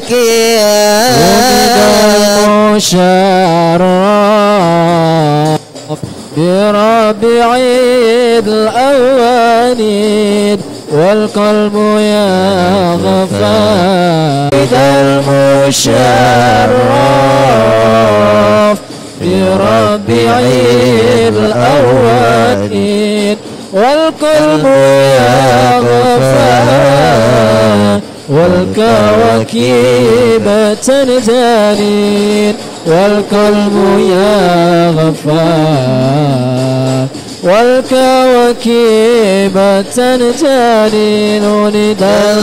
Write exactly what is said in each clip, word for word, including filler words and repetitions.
المشرف بربيع الأوانين والقلب يغفى المشرف بربيع الأوانين والقلب يغفى والكواكب تنجلين والقلب يغفى والكواكب تنجلين ولد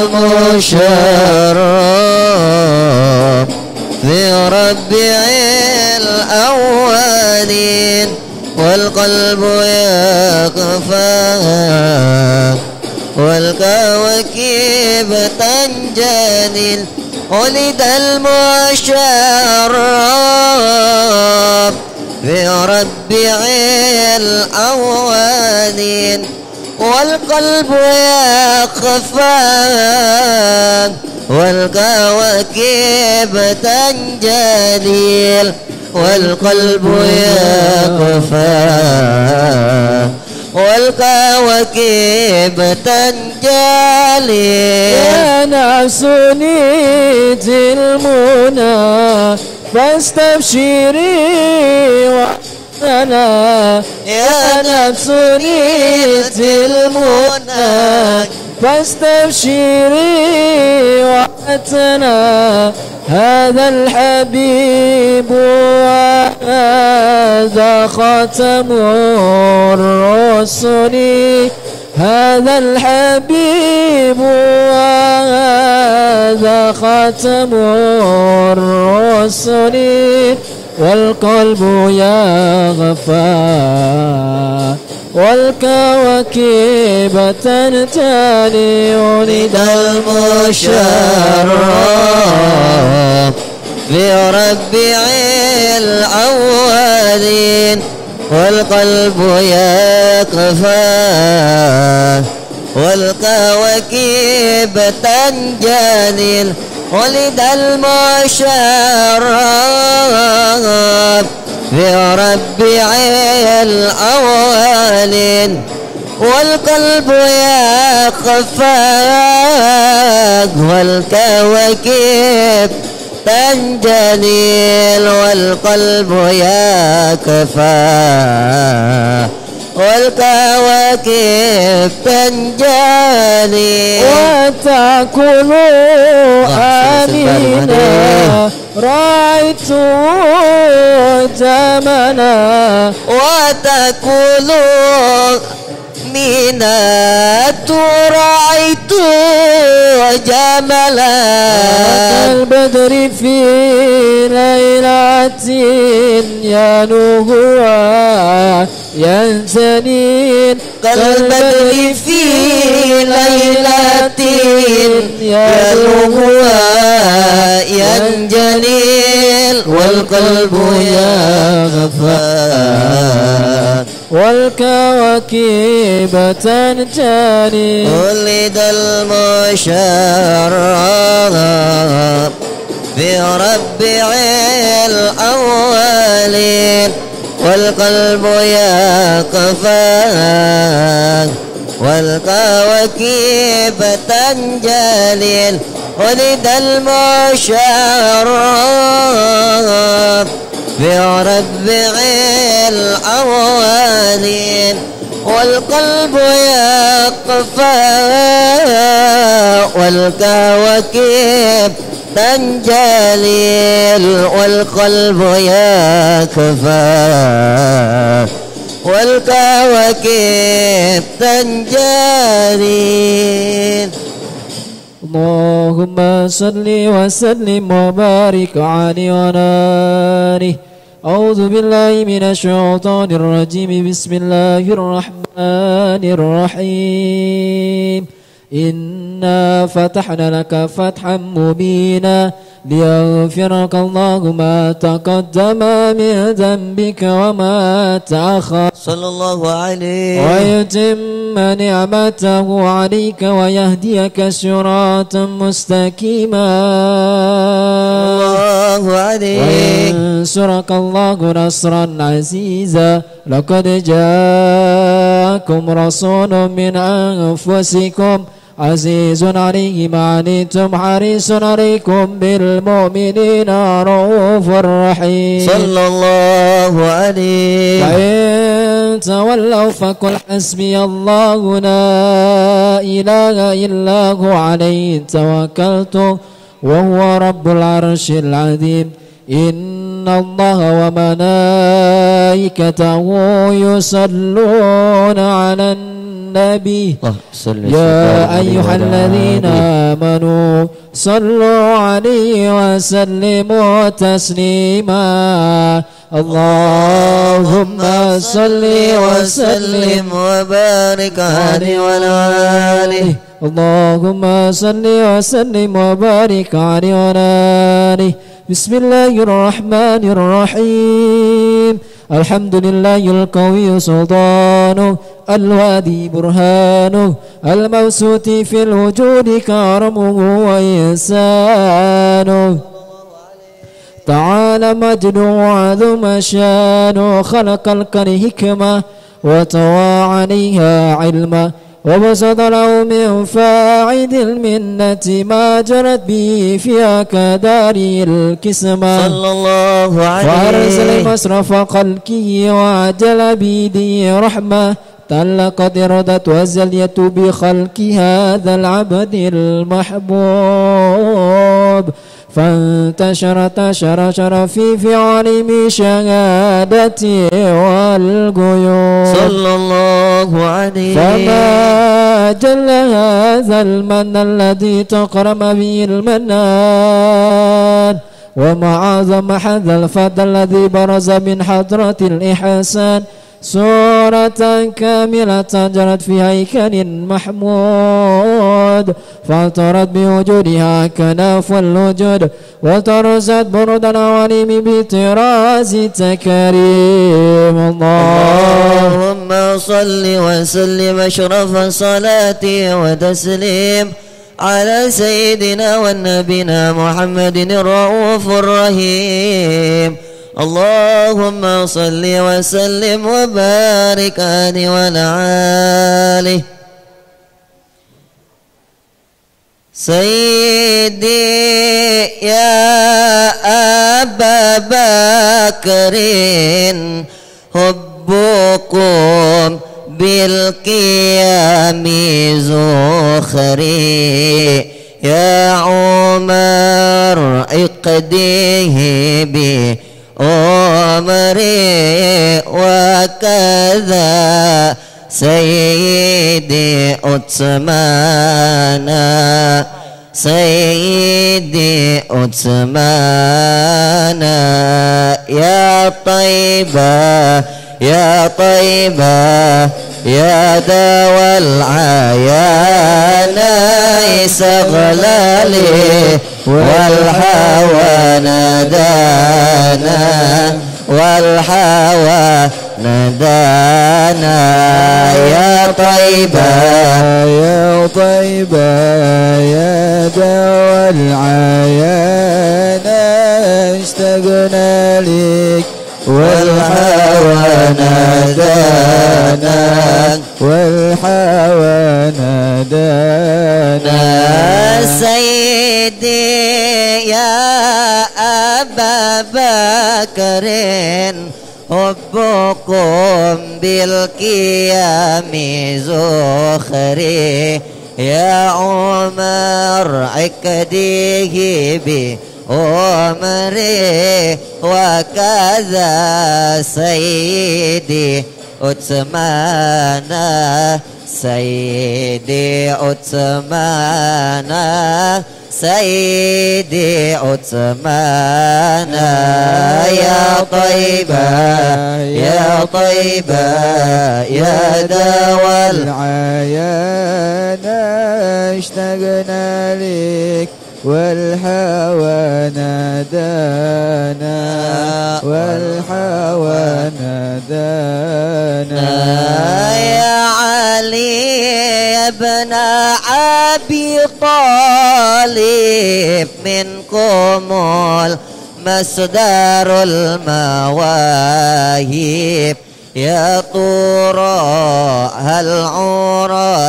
المشرف في ربيع الأولين والقلب يغفى والكواكب تنجلي ولد المشرف في ربيع الأولين والقلب يخفى والكواكب تنجلي والقلب يخفى والكواكب تنجلي يا نفس نيت المنى فاستبشري وحدنا يا نفس نيت المنى فاستبشري وحدنا هذا الحبيب وهذا خاتم الرسل هذا الحبيب وهذا خاتم الرسل والقلب يغفى والكواكب تنجلي ولد المشرف في ربيع الأولين والقلب يكفى والكواكب تنجلي ولد المشرف في ربيع الأولين والقلب يخفى والكواكب تنجلي والقلب يكفى والكواكب تنجلي وتأكل آمنا رأيت جملا وتأكل مينات رأيت جملا كالبدر في ليلة ينوه ينجلين كالبدر في ليلة ينوه ينجلي والقلب يغفى والكواكب تنجلي ولد المشرف في ربيع الأولين والقلب يكفى والكواكب تنجلي ولد المشرف في ربيع الأولين والقلب يقفى والكواكب تنجلي والقلب يكفى والكواكب تنجلي. اللهم صل وسلم وبارك عليه وعلى آله. أعوذ بالله من الشيطان الرجيم. بسم الله الرحمن الرحيم. إنا فتحنا لك فتحا مبينا ليغفرك الله ما تقدم من ذنبك وما تأخر صلى الله عليه ويتم نعمته عليك ويهديك صراطا مستقيما. وينصرك الله نصرا عزيزا لقد جاءكم رسول من أنفسكم عزيز عليه ما عنتم حريص عليكم بالمؤمنين رؤوف رحيم صلى الله عليه. فإن تولوا فقل حسبي الله لا إله إلا هو عليه توكلت وهو رب العرش العظيم إن الله وملائكته يصلون على النبي يا أيها الذين آمنوا صلوا عليه وسلموا تسليما اللهم صل وسلم وبارك عليه وعلى آله. اللهم صل وسلم وبارك عليه وعلى آله. بسم الله الرحمن الرحيم الحمد لله القوي سلطانه الوادي برهانه الموسوط في الوجود كرمه وإحسانه تعالى مجده وعظم شانه خلق الحكمة وطوى عليها علما وبسط له من فاعد المنة ما جرت به في أكدار الكسمة صلى الله عليه. وأرسل مصرف خلقه وعجل بيده رحمة تلقت ردت وزليت بخلق هذا العبد المحبوب فانتشر تشر شرفي في علم شهادتي والغيوب صلى الله عليه. فما جل هذا المن الذي تكرم به المنان وما أعظم هذا الفضل الذي برز من حضرة الإحسان صورة كاملة جرت في هيكل محمود فاعترت بوجودها كناف الوجود وترزت برد العوالم بطراز تكريم اللهم صل وسلم أشرف صلاة وتسليم على سيدنا ونبينا محمد الرؤوف الرحيم اللهم صل وسلم وبارك عليه وعلى آله. سيدي يا أبا بكر حبكم بالقيام زخري يا عمر اقضيه به عمري وكذا سيدي عثمان سيدي عثمان يا طيبة يا طيبة يا دوا العيان استغلالي والهوى ندانا والهوى ندانا يا طيبة يا طيبة يا دوا العيان اشتقنا لك والهوى ندانا والهوى ندانا سيدي يا أبا بكر حبكم بالقيام زخري يا عمر اقضيه بعمري وكذا سيدي عثمان سيدي عثمان سيدي عثمان يا طيبة يا طيبة يا دوا العيان اشتقنا لك والهوى نادانا والهوى نادانا يا علي يا ابن أبي طالب منكم مصدر المواهب يا طورا هل عورا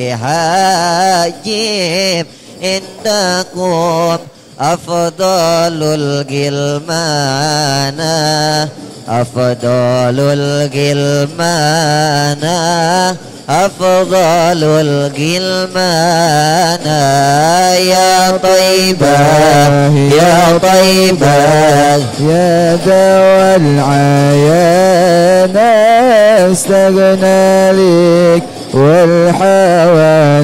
لحاجب عندكم أفضل الغلمان أفضل الغلمان أفضل الغلمان يا طيبة يا طيبة يا دوا العيان استغنى لك والحوى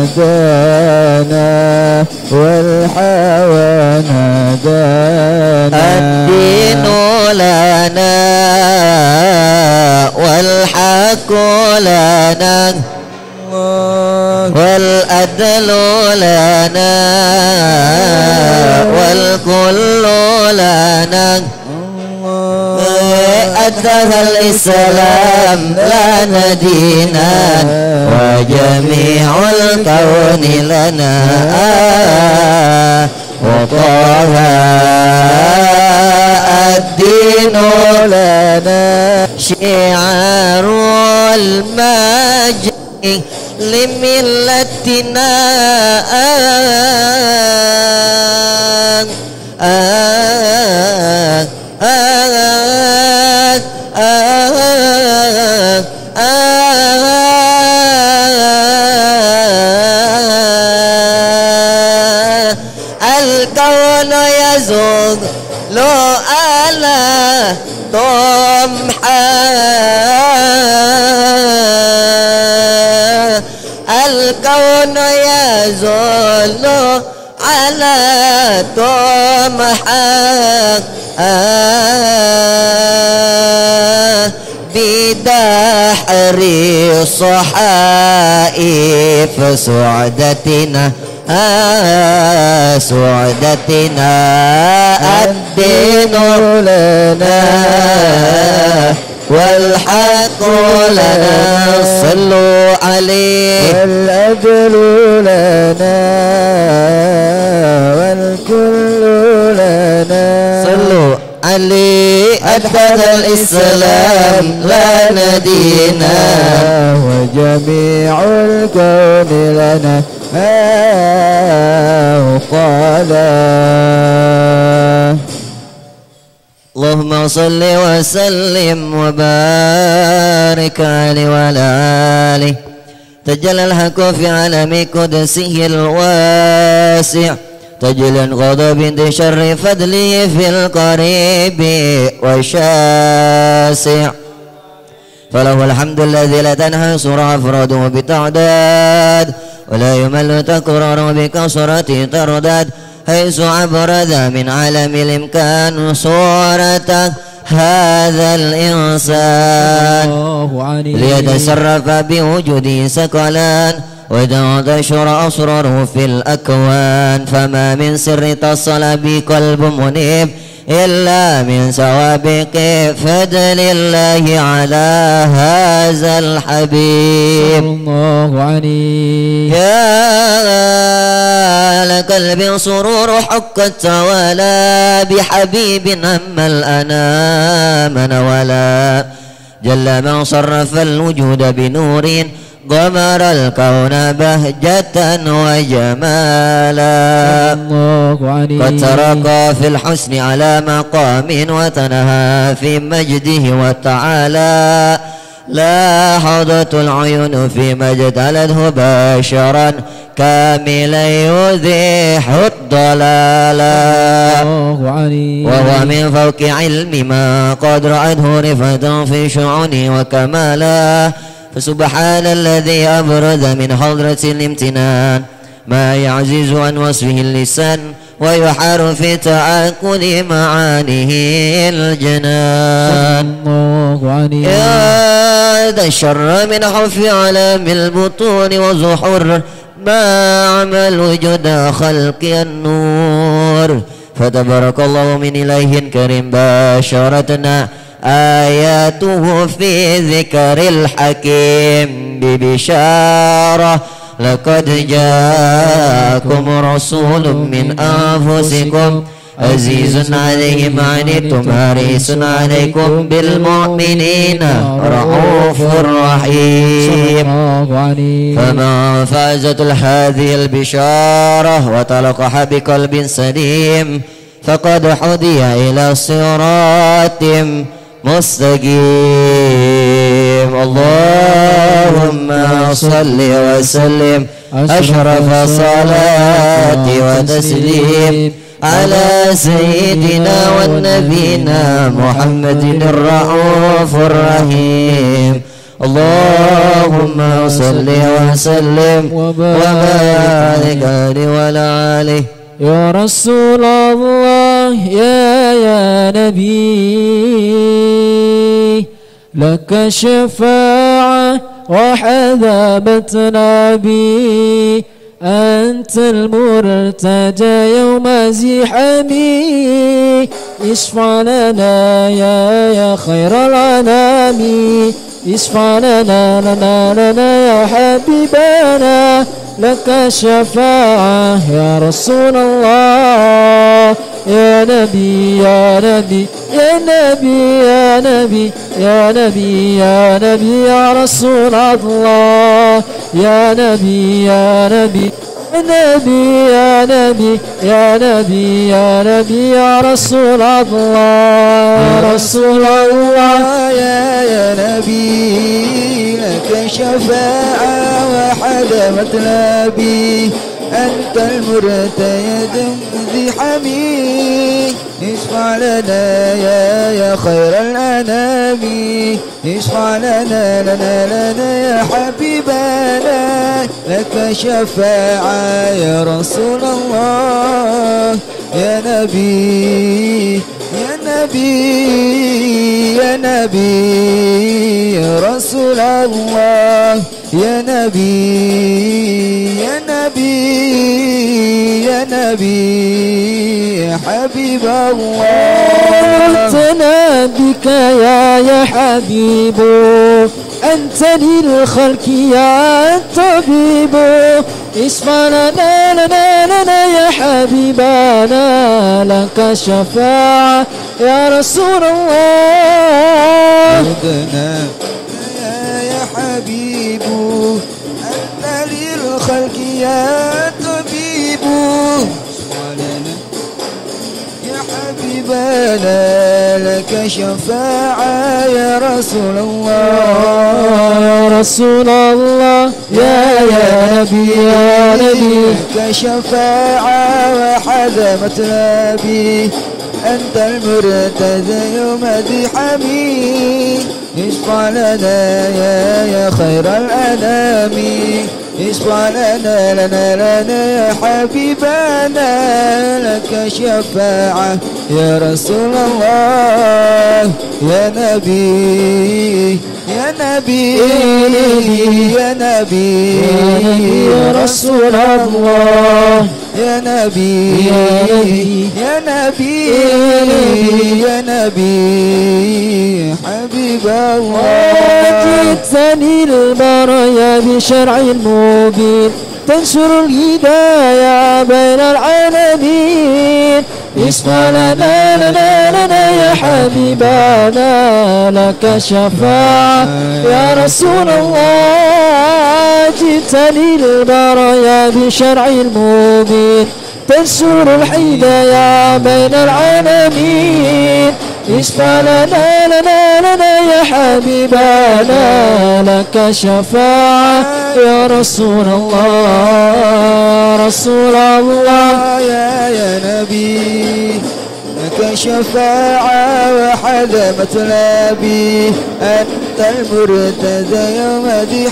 نادانا والحوى نادانا الدين لنا والحق لنا والأدل لنا والكل لنا أدها الإسلام لنا دينا وجميع الكون لنا وطه الدين لنا شعار المجد لملتنا آه آه آه آه آه الكون يزوغ لو ألا طمحا الكون يزول على طمحا بدحر صحائف سعدتنا آه سعدتنا الدين لنا والحق لنا صلوا عليه والأجل لنا والكل لنا صلوا عليه أدخل الإسلام لنا دينا وجميع الكون لنا قالا اللهم صل وسلم وبارك عليه وعلى آله تجلى الحق في عالم قدسه الواسع تجلى غضب انتشر فضله في القريب والشاسع فله الحمد الذي لا تنحصر أفراده بتعداد ولا يمل تكرار بكثرة ترداد حيث أبرز من عالم الإمكان صورة هذا الإنسان ليتصرف بوجوده سكلان وتنتشر أسراره في الأكوان فما من سر اتصل بقلب منيب إلا من سوابق فضل الله على هذا الحبيب الله عليه يا لقلب سرور حق التوالى بحبيب أما الأنام ولا جل من صرف الوجود بنور غمر الكون بهجة وجمالا قد ترقى في الحسن على مقام وتنهى في مجده وتعالى لاحظت العيون فيما اجتلته بشرا كاملا يزيح الضلالا وهو من فوق علم ما قد رأته رفة في شعونه وكمالا فسبحان الذي أبرز من حضرة الامتنان ما يعزز عن وصفه اللسان ويحار في تعاقل معانيه الجنان يا ذا الشر من حف علام البطون وزحر ما عمل وجود خلق النور فتبارك الله من إله كريم باشرتنا آياته في ذكر الحكيم ببشارة لقد جاءكم رسول من أنفسكم عزيز عليه ما عنتم حريص عليكم بالمؤمنين رؤوف رحيم. فمن فازت هذه البشارة وتلقح بقلب سليم فقد هدي إلى صراط مستقيم. اللهم صل وسلم أشرف صلاة وتسليم على سيدنا ونبينا محمد الرؤوف الرحيم. اللهم صل وسلم وبارك عليه وعلى آله. يا رسول الله يا يا نبي لك شفاعة وحذابتنا بي أنت المرتجى يوم زحامي اشفع لنا يا يا خير الأنام اشفع لنا لنا لنا يا حبيبنا لك شفاعة يا رسول الله يا نبي يا نبي يا نبي يا نبي يا نبي يا نبي يا رسول الله يا نبي يا نبي يا نبي يا نبي يا نبي يا نبي يا رسول الله يا رسول الله يا يا نبي لك شفاعة وحدمت لبي أنت المرتيد زحامي اشفع لنا يا يا خير الأنام اشفع لنا لنا لنا يا حبيبنا لك شفاعة يا رسول الله يا نبي يا نبي يا نبي يا رسول الله يا نبي يا نبي يا نبي يا حبيب الله أتنا بك يا يا حبيب أنت للخلق يا طبيب اشفع لنا لنا لنا يا حبيبنا لك شفاعة يا رسول الله أتنا يا حبيب أنت للخلق يا طبيب اشفع لنا يا حبيبنا لك شفاعة يا رسول الله يا رسول الله يا يا نبي يا نبي لك شفاعة وحزمت نبي أنت المرتدى يوم زحامي اشفع لنا يا يا خير الأنام اشفع لنا لنا لنا يا حبيبنا لك شفاعة يا رسول الله يا نبي يا نبي يا نبي يا رسول الله يا نبي يا نبي يا نبي حبيب الله جئتني البرايا بشرع مبين تنشر الهدايا بين العالمين اشفع لنا لنا لنا يا حبيبنا لك شفاعة يا رسول الله جئتني البرايا بشرع مبين تنشر الهدايا بين العالمين اشفع لنا لنا لنا يا حبيبنا لك شفاعة يا رسول الله رسول الله يا يا نبي لك شفاعة وحزمت نبي أنت المرتدى يوم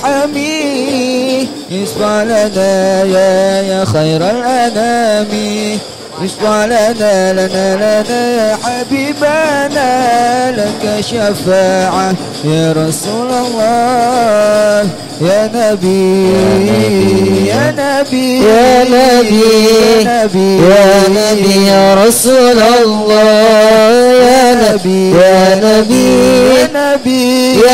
زحامي اشفع لنا يا يا خير الأنام اشفع لنا لنا لنا يا حبيبنا لك شفاعة يا رسول الله يا نبي يا نبي يا نبي يا نبي يا نبي يا رسول الله يا نبي يا نبي يا نبي يا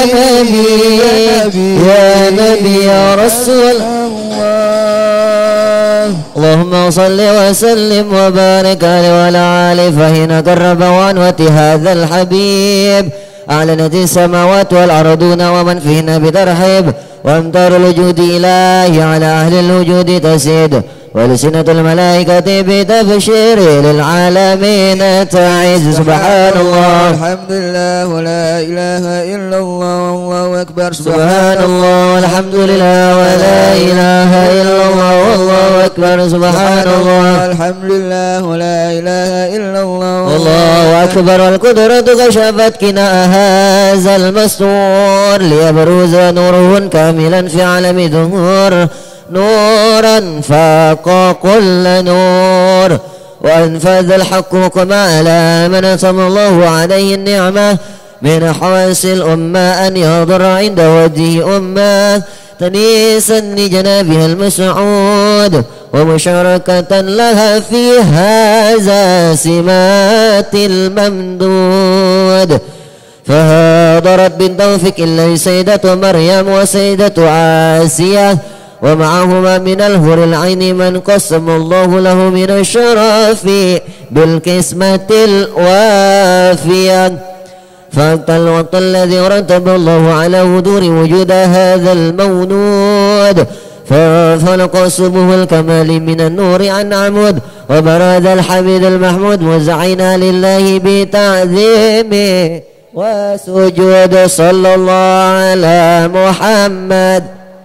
نبي يا نبي يا رسول الله اللهم صل وسلم وبارك عليه وعلى آله فحين قرب عنوة هذا الحبيب أعلنت السماوات والأرضون ومن فيهن بترحيب وأمطار الوجود إلهي على أهل الوجود تسيد ولسنة الملائكة بتبشير للعالمين تعز. سبحان الله الحمد لله ولا إله إلا الله والله أكبر. سبحان الله والحمد لله ولا إله إلا الله والله أكبر. سبحان الله الحمد لله ولا إله إلا الله والله أكبر. والقدرة كشفت كناء هذا المستور ليبرز نوره كاملا في عالم ظهور نورا فاق كل نور وأنفذ الحق كما على من صلى الله عليه النعمة من حواس الأمة أن يضر عند وجه أمة تنيسا لجنابها المسعود ومشاركة لها في هذا سمات الممدود. فهاضرت بالتوفيق إلا سيدة مريم وسيدة عاسية ومعهما من الهور العين من قسم الله له من الشرف بالقسمة الوافية. فأنت الوقت الذي رتب الله على هدور وجود هذا المولود ففلق سبه الكمال من النور عن عمود وبرز الحميد المحمود مزعينا لله بتعظيمه وسجود. صلى الله على محمد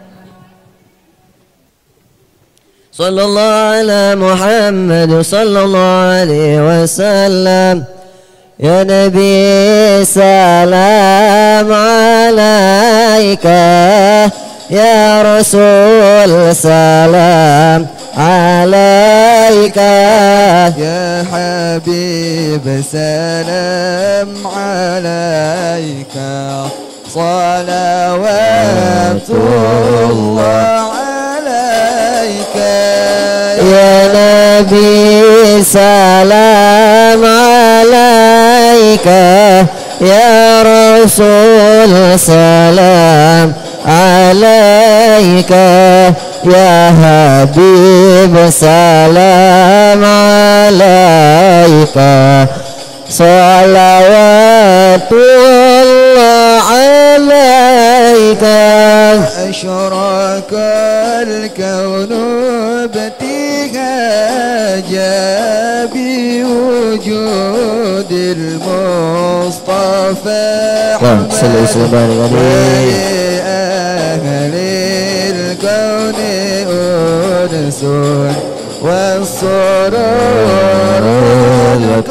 صلى الله على محمد صلى الله عليه وسلم. يا نبي سلام عليك يا رسول سلام عليك يا حبيب سلام عليك صلوات الله عليك يا نبي سلام عليك يا رسول سلام عليك يا حبيب سلام عليك صلوات الله عليك. أشرق الكون بابتهاجا بوجود المصطفى أهل الكون أنس والسرور لك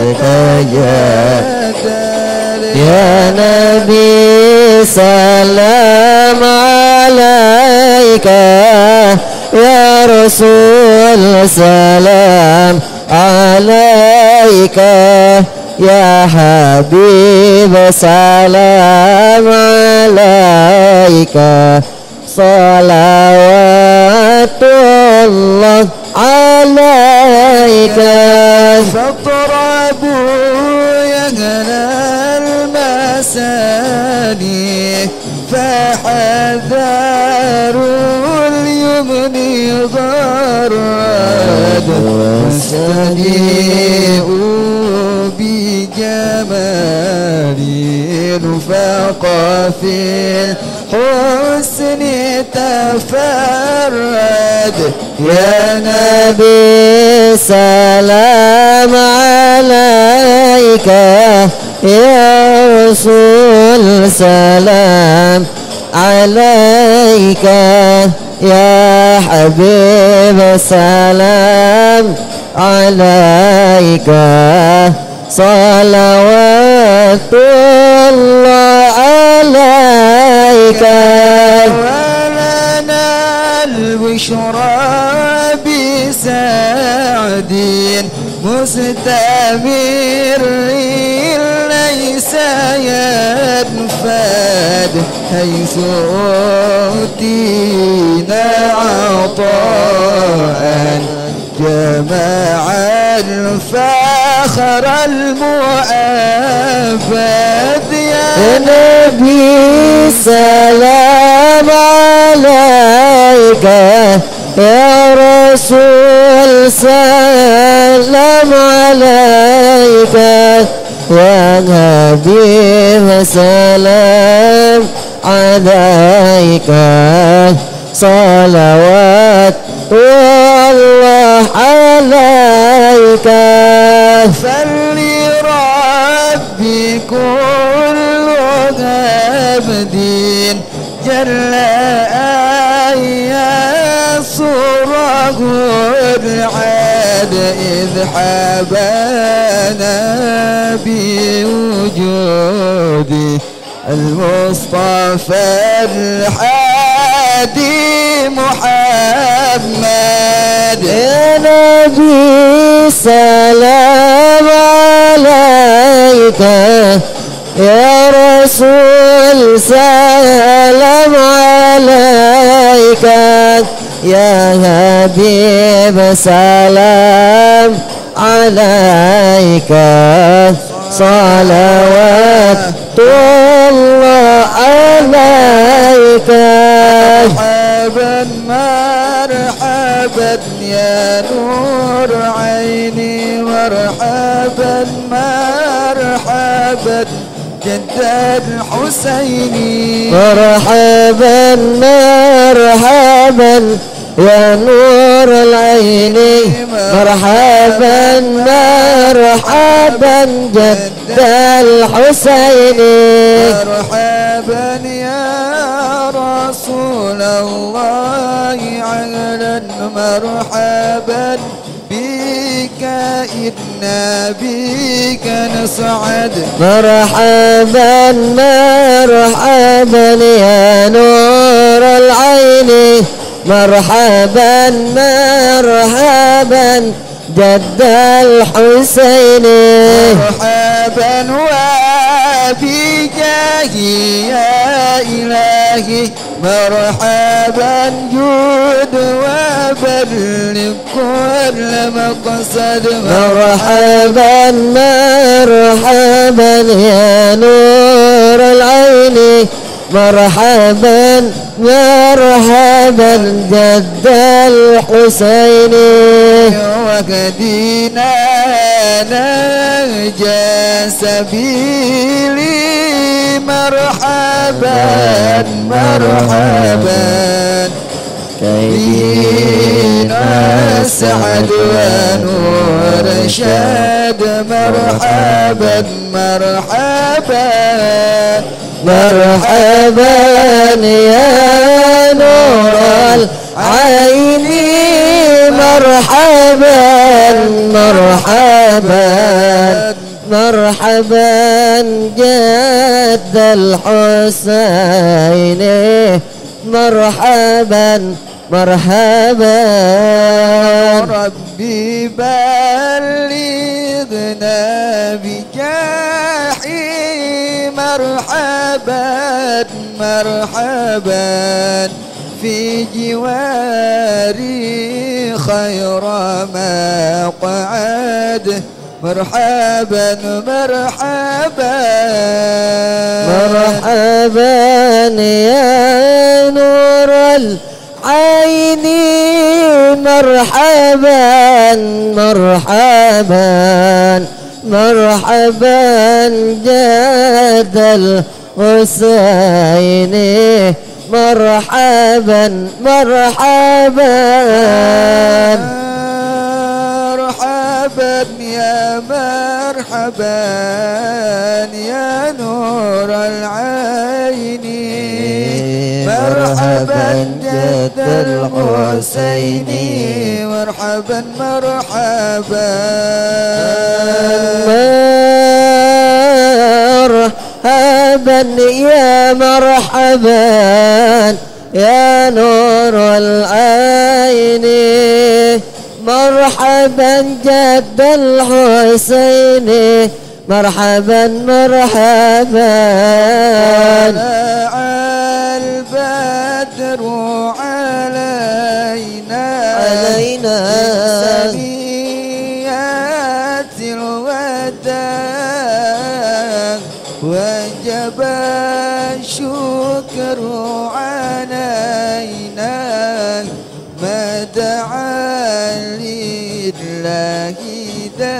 تجاد. يا نبي سلام عليك يا رسول سلام عليك يا حبيب سلام عليك صلوات الله عليك. فاضربوا يا أهل المساني فحذروا اليمن ضرد واستهزئوا بجمالي فاق في الحسن تفرد. يا نبي سلام عليك يا رسول سلام عليك يا حبيب سلام عليك صلوات الله عليك. ولنا البشرى بسعد مستمر ليس ينفد حيث أوتينا عطاء جمع الفخر المؤبد. يا نبي سلام عليك يا رسول سلام عليك يا حبيب سلام عليك صلوات الله عليك فلربي كل عبد جل يصره العاد إذ حبانا بوجودي المصطفى الحادي محمد يا نبي سلام عليك يا رسول سلام عليك يا حبيب سلام عليك صلوات الله عليك مرحبا مرحبا يا نور عيني مرحبا مرحبا جد الحسيني مرحبا مرحبا يا نور العين مرحبا مرحبا جد الحسين مرحبا يا رسول الله عهلا مرحبا بك إنا بك نسعد مرحبا مرحبا يا نور العين مرحبا مرحبا جد الحسين مرحبا وبجاهي يا إلهي مرحبا جود وبلغ كل مقصد مرحبا مرحبا يا نور العين مرحبا مرحبا جد الحسين وكدينا نجا سبيلي مرحبا مرحبا كيدينا سعد ونور شاد مرحبا مرحبا مرحبا يا نور العين مرحبا مرحبا مرحبا جد الحسين مرحبا مرحبا ربي بلغنا بجاحي مرحبا مرحبا في جواري خير مقعد مرحبا مرحبا مرحبا يا نور العين مرحبا مرحبا مرحبا جد الحسين مرحبا مرحبا مرحبا يا مرحبا يا نور العين مرحبا جد الحسين مرحبا مرحبا مرحبا يا مرحبا يا نور العين مرحبا جد الحسين مرحبا مرحبا طلع البدر علينا علينا سنيات الوداع وجب الشكر علينا ما دعا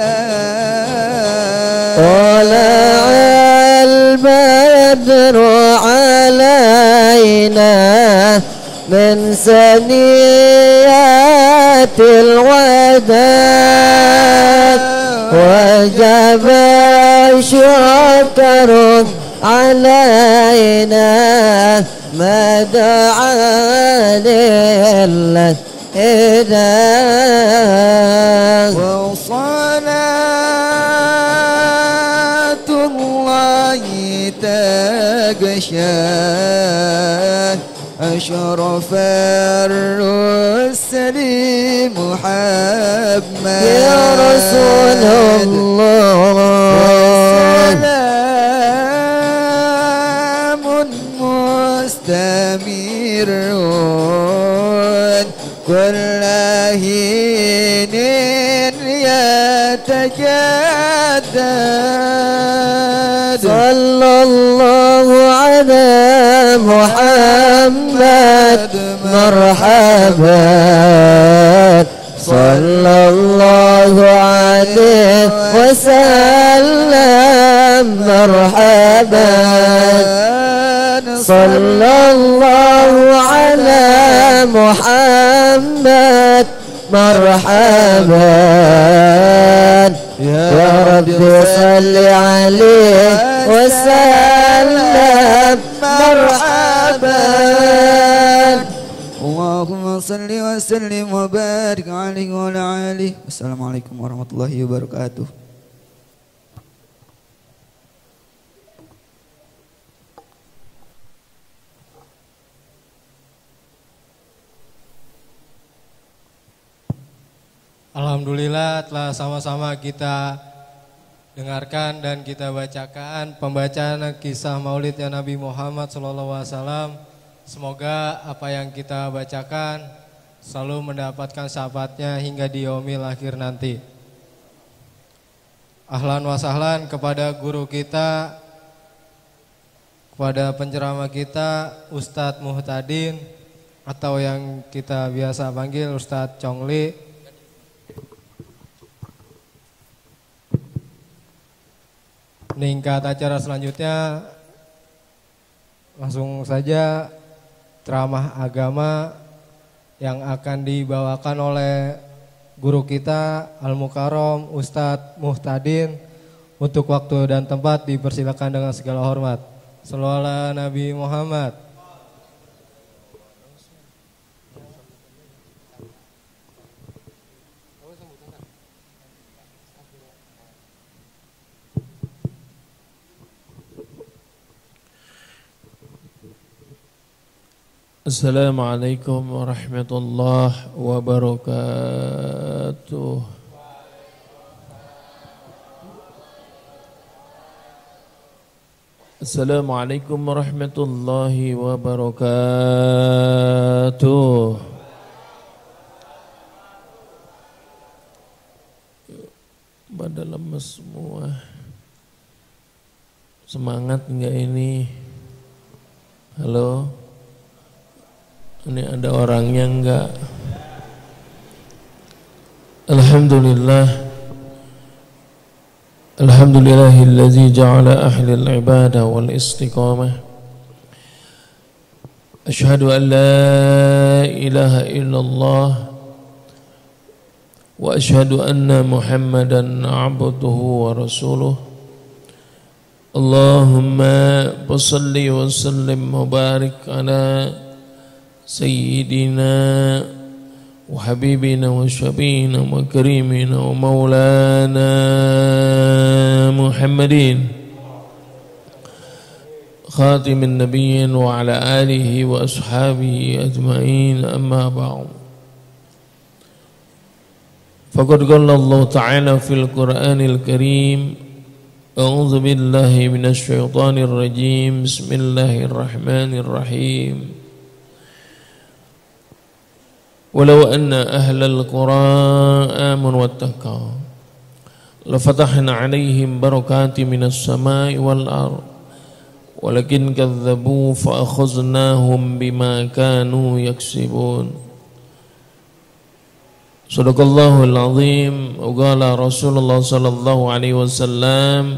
طلع البدر علينا من ثنيات الوداع وجب الشكر علينا ما دعا للهدى وصلاة الله تغشى أشرف الرسل محمد يا رسول الله سلام مستمر كل حين يتجدد صلى الله على محمد مرحبا صلى الله عليه وسلم مرحبا صلى الله على محمد مرحبا يا رب صل عليه وسلم مرحبا اللهم صل وسلم وبارك عليه وعلى آله. Wassalamualaikum warahmatullahi wabarakatuh. Alhamdulillah telah sama-sama kita dengarkan dan kita bacakan pembacaan kisah maulidnya Nabi Muhammad shallallahu alaihi wasallam. Semoga apa yang kita bacakan selalu mendapatkan syafaatnya hingga di yaumil akhir nanti. Ahlan wa sahlan kepada guru kita, kepada penceramah kita Ustadz Muhtadin atau yang kita biasa panggil Ustadz Chongli. Meningkat acara selanjutnya, langsung saja ceramah agama yang akan dibawakan oleh guru kita Al-Mukarram Ustadz Muhtadin. Untuk waktu dan tempat dipersilakan dengan segala hormat. Shallallahu ala Nabi Muhammad. Assalamualaikum warahmatullahi wabarakatuh. Assalamualaikum warahmatullahi wabarakatuh. Pada lemes semua. Semangat enggak ini? Halo? Ini ada orangnya enggak? Alhamdulillah. Alhamdulillahillazi ja'ala ahlil ibadah wal istiqamah. Asyhadu an la ilaha illallah wa asyhadu anna Muhammadan abduhu wa rasuluh. Allahumma salli wa sallim wa barik ala سيدنا وحبيبنا وشفينا وكريمنا ومولانا محمد خاتم النبيين وعلى آله وأصحابه أجمعين. أما بعد فقد قال الله تعالى في القرآن الكريم أعوذ بالله من الشيطان الرجيم بسم الله الرحمن الرحيم ولو أن أهل القرى آمنوا واتقوا لفتحنا عليهم بركات من السماء والأرض ولكن كذبوا فأخذناهم بما كانوا يكسبون. Sadaqallahul azim. Uqala Rasulullah sallallahu alaihi wasallam,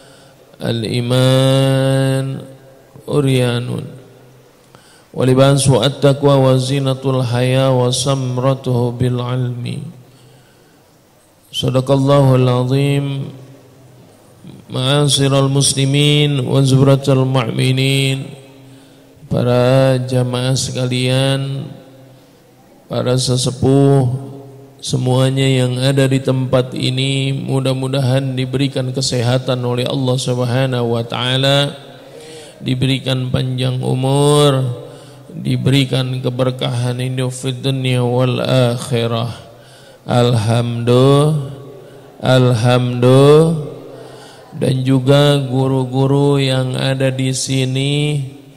al-iman uryanun wa libasu at-taqwa wa zinatul haya wa samratuhu bil ilmi. Sadaqallahul azim. Ma'asyiral muslimin wa zumratal mu'minin, para jamaah sekalian, para sesepuh semuanya yang ada di tempat ini, mudah-mudahan diberikan kesehatan oleh Allah Subhanahu wa taala, diberikan panjang umur, diberikan keberkahan hidup fid dunya wal akhirah. Alhamdulillah, alhamdulillah. Dan juga guru-guru yang ada di sini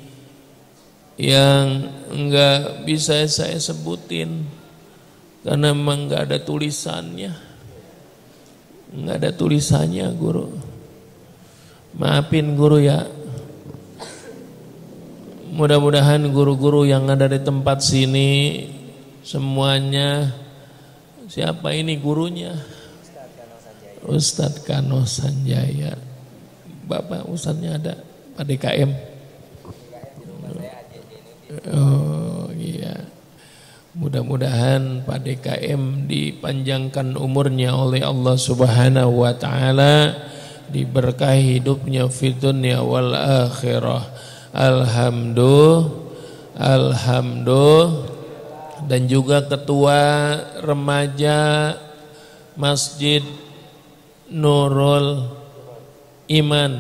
yang enggak bisa saya sebutin karena memang enggak ada tulisannya, enggak ada tulisannya guru. Maafin guru ya. Mudah-mudahan guru-guru yang ada di tempat sini semuanya, siapa ini gurunya? Ustadz Kano Sanjaya. Bapak Ustadznya ada Pak D K M. Oh iya. Mudah-mudahan Pak D K M dipanjangkan umurnya oleh Allah Subhanahu wa taala, diberkahi hidupnya fid dunya wal akhirah. Alhamdulillah, alhamdulillah. Dan juga ketua remaja Masjid Nurul Iman,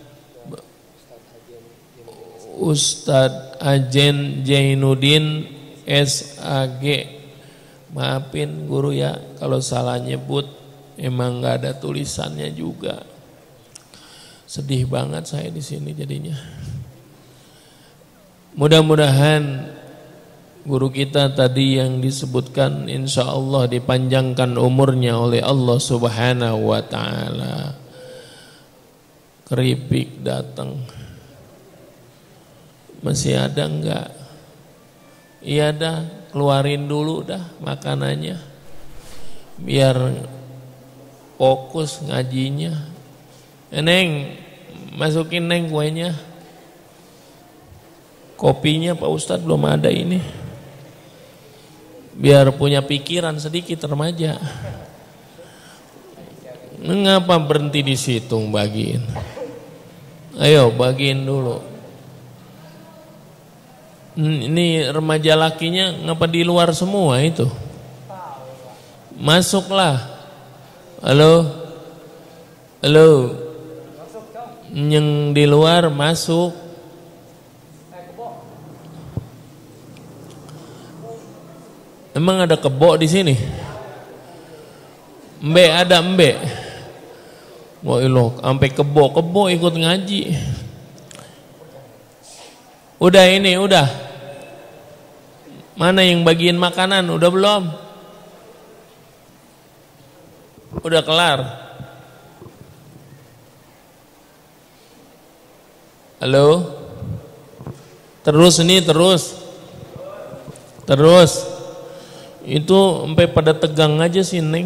Ustadz Ajen Jainuddin S A G. Maafin guru ya kalau salah nyebut, emang nggak ada tulisannya juga. Sedih banget saya di sini jadinya. Mudah-mudahan guru kita tadi yang disebutkan insya Allah dipanjangkan umurnya oleh Allah Subhanahu wa ta'ala. Keripik datang. Masih ada enggak? Iya dah, keluarin dulu dah makanannya. Biar fokus ngajinya. Neng, masukin Neng kuenya. Kopinya Pak Ustadz belum ada ini. Biar punya pikiran sedikit remaja. Mengapa berhenti di situ bagiin? Ayo bagiin dulu. Ini remaja lakinya ngapa di luar semua itu? Masuklah. Halo, halo. Yang di luar masuk. Emang ada kebo di sini? Mbe ada mbe. Wah ilo, sampai kebo kebo ikut ngaji. Udah ini udah. Mana yang bagiin makanan? Udah belum? Udah kelar. Halo. Terus ini terus. Terus. Itu sampai pada tegang aja sih Neng.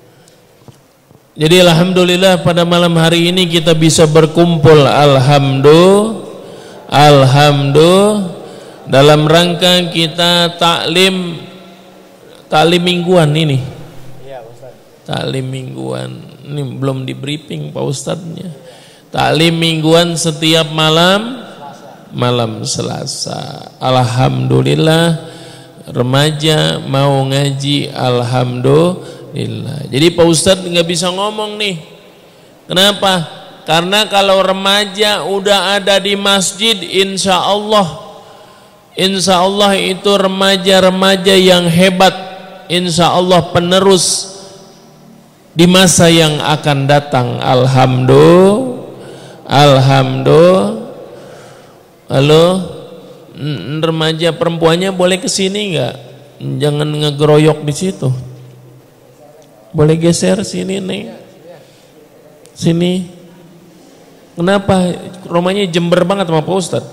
Jadi alhamdulillah pada malam hari ini kita bisa berkumpul, alhamdulillah, alhamdulillah, dalam rangka kita taklim taklim mingguan ini. Iya, Ustaz. Taklim mingguan. Ini belum di briefing Pak Ustadznya. Taklim mingguan setiap malam malam Selasa. Alhamdulillah. Remaja mau ngaji, alhamdulillah. Jadi Pak Ustadz nggak bisa ngomong nih. Kenapa? Karena kalau remaja udah ada di masjid, insya Allah, insya Allah itu remaja-remaja yang hebat, insya Allah penerus di masa yang akan datang. Alhamdulillah, alhamdulillah. Halo. Remaja perempuannya boleh kesini nggak? Jangan ngegeroyok di situ. Boleh geser sini nih. Sini. Kenapa? Rumahnya Jember banget sama Pak Ustadz.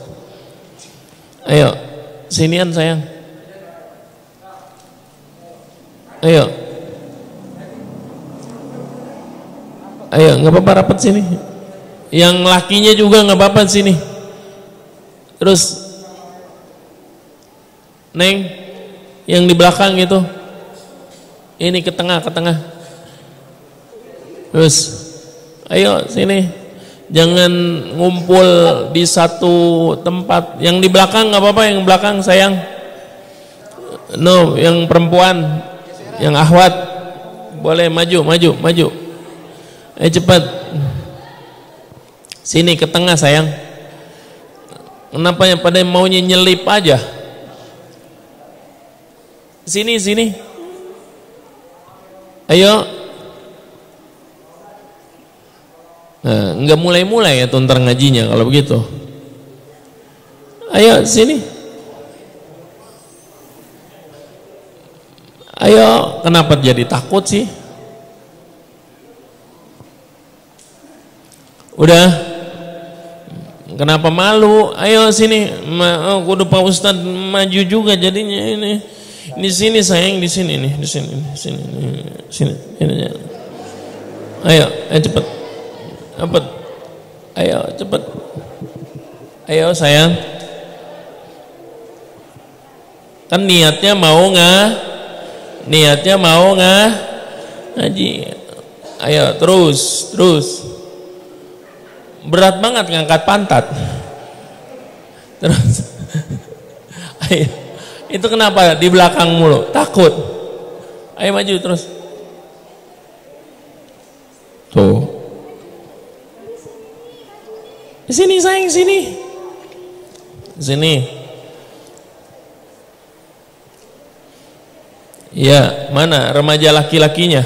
Ayo, sinian sayang. Ayo, Ayo, nggak apa-apa rapat sini. Yang lakinya juga nggak apa-apa sini. Terus, Neng, yang di belakang itu, ini ke tengah, ke tengah. Terus, ayo sini. Jangan ngumpul di satu tempat. Yang di belakang nggak apa-apa, yang belakang sayang. No, yang perempuan, yang akhwat, boleh maju, maju, maju. Eh cepat. Sini ke tengah sayang. Kenapa yang pada maunya nyelip aja? Sini, sini. Ayo. Nah, enggak mulai-mulai ya tuh ntar ngajinya kalau begitu. Ayo sini. Ayo, kenapa jadi takut sih? Udah. Kenapa malu? Ayo sini. Ma, oh, kudu Pak Ustadz maju juga jadinya ini. Di sini sayang, di sini nih, di sini, di sini, di sini, sini. Ayo, ayo cepet. Cepet. Ayo cepet. Ayo sayang. Kan niatnya mau nggak? Niatnya mau nggak? Ngaji. Ayo terus, terus. Berat banget ngangkat pantat. Terus. Ayo. Itu kenapa di belakang mulu? Takut. Ayo maju terus. Tuh. Di sini sayang, sini. Sini. Ya, mana remaja laki-lakinya?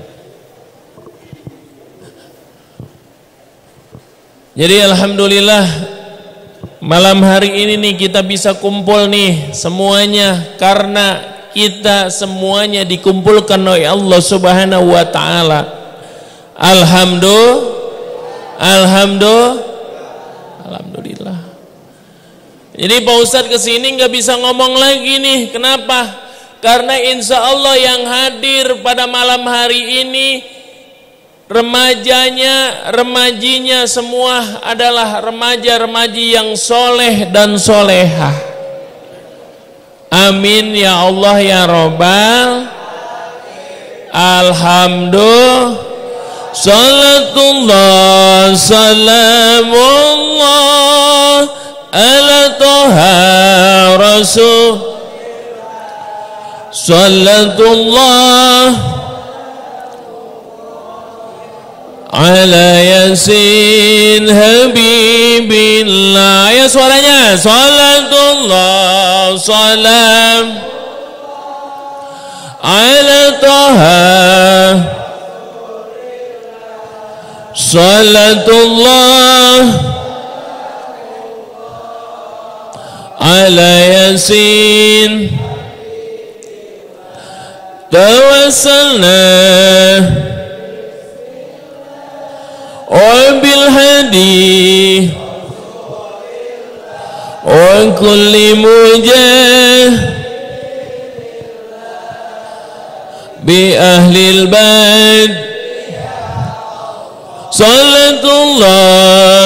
Jadi alhamdulillah malam hari ini nih kita bisa kumpul nih semuanya karena kita semuanya dikumpulkan oleh Allah Subhanahu wa taala. Alhamdulillah. Alhamdulillah. Alhamdulillah. Jadi Pak Ustadz kesini nggak bisa ngomong lagi nih. Kenapa? Karena insya Allah yang hadir pada malam hari ini remajanya, remajinya semua adalah remaja-remaji yang soleh dan solehah. Amin ya Allah ya Rabbal. Alhamdulillah. Salatullah salamullah ala toha rasul. Salatullah ala yasin habibillah. Ya suaranya. Salatullah salam ala toha. Salatullah ala yasin tawassalna wa bil hadi wa kulli mujah bi ahlil bad. Salatullah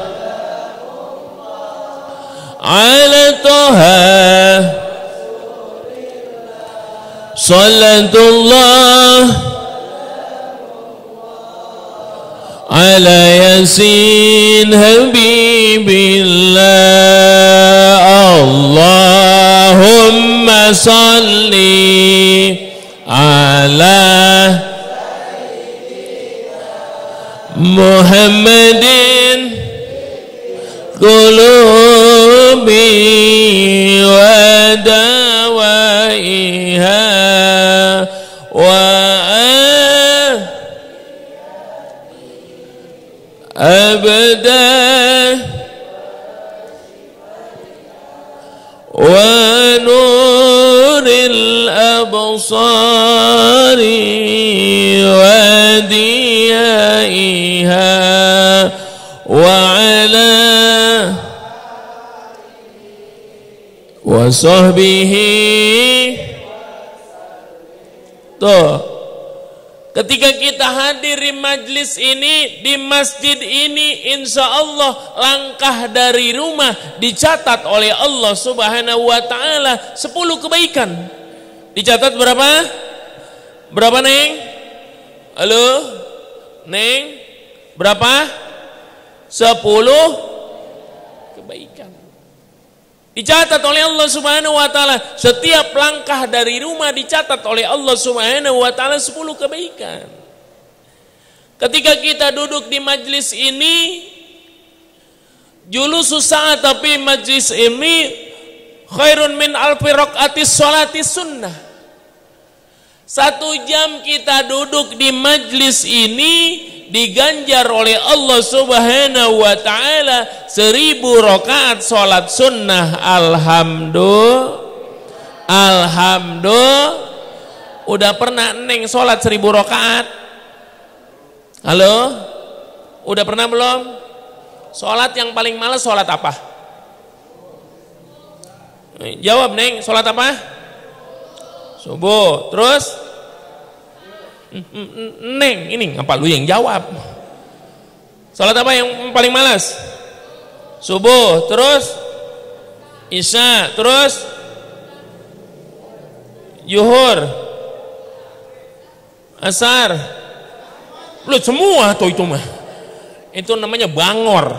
ala toha. Salatullah ala yasin habibillah. Allahumma salli ala Muhammadin qulubi wa dawaiha wa abda wa nuril absari wa diyaiha wa ala wa sahbihi. Tuh Ketika kita hadir di majlis ini, di masjid ini, insya Allah langkah dari rumah dicatat oleh Allah Subhanahu wa ta'ala sepuluh kebaikan. Dicatat berapa? Berapa Neng? Halo? Neng? Berapa? sepuluh kebaikan. Dicatat oleh Allah Subhanahu wa ta'ala. Setiap langkah dari rumah dicatat oleh Allah Subhanahu wa ta'ala sepuluh kebaikan. Ketika kita duduk di majlis ini, julusus saat, tapi majlis ini khairun min alfi raqatis sholati sunnah. Satu jam kita duduk di majlis ini diganjar oleh Allah Subhanahu wa ta'ala seribu rakaat sholat sunnah. Alhamdulillah. Alhamdulillah. Udah pernah Neng sholat seribu rakaat? Halo? Udah pernah belum? Sholat yang paling males sholat apa? Jawab Neng, sholat apa? Subuh. Terus? Neng, ini ngapa lu yang jawab? Salat apa yang paling malas? Subuh, terus Isya, terus Zuhur, Asar. Lu semua tuh itu mah. Itu namanya bangor.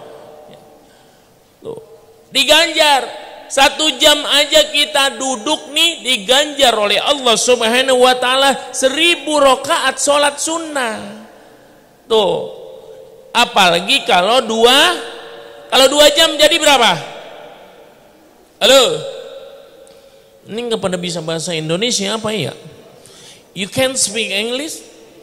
Tuh. Diganjar. Satu jam aja kita duduk nih diganjar oleh Allah Subhanahu wa ta'ala seribu rakaat sholat sunnah. Tuh, apalagi kalau dua kalau dua jam jadi berapa? Halo, ini nggak pada bisa bahasa Indonesia apa ya? You can speak English?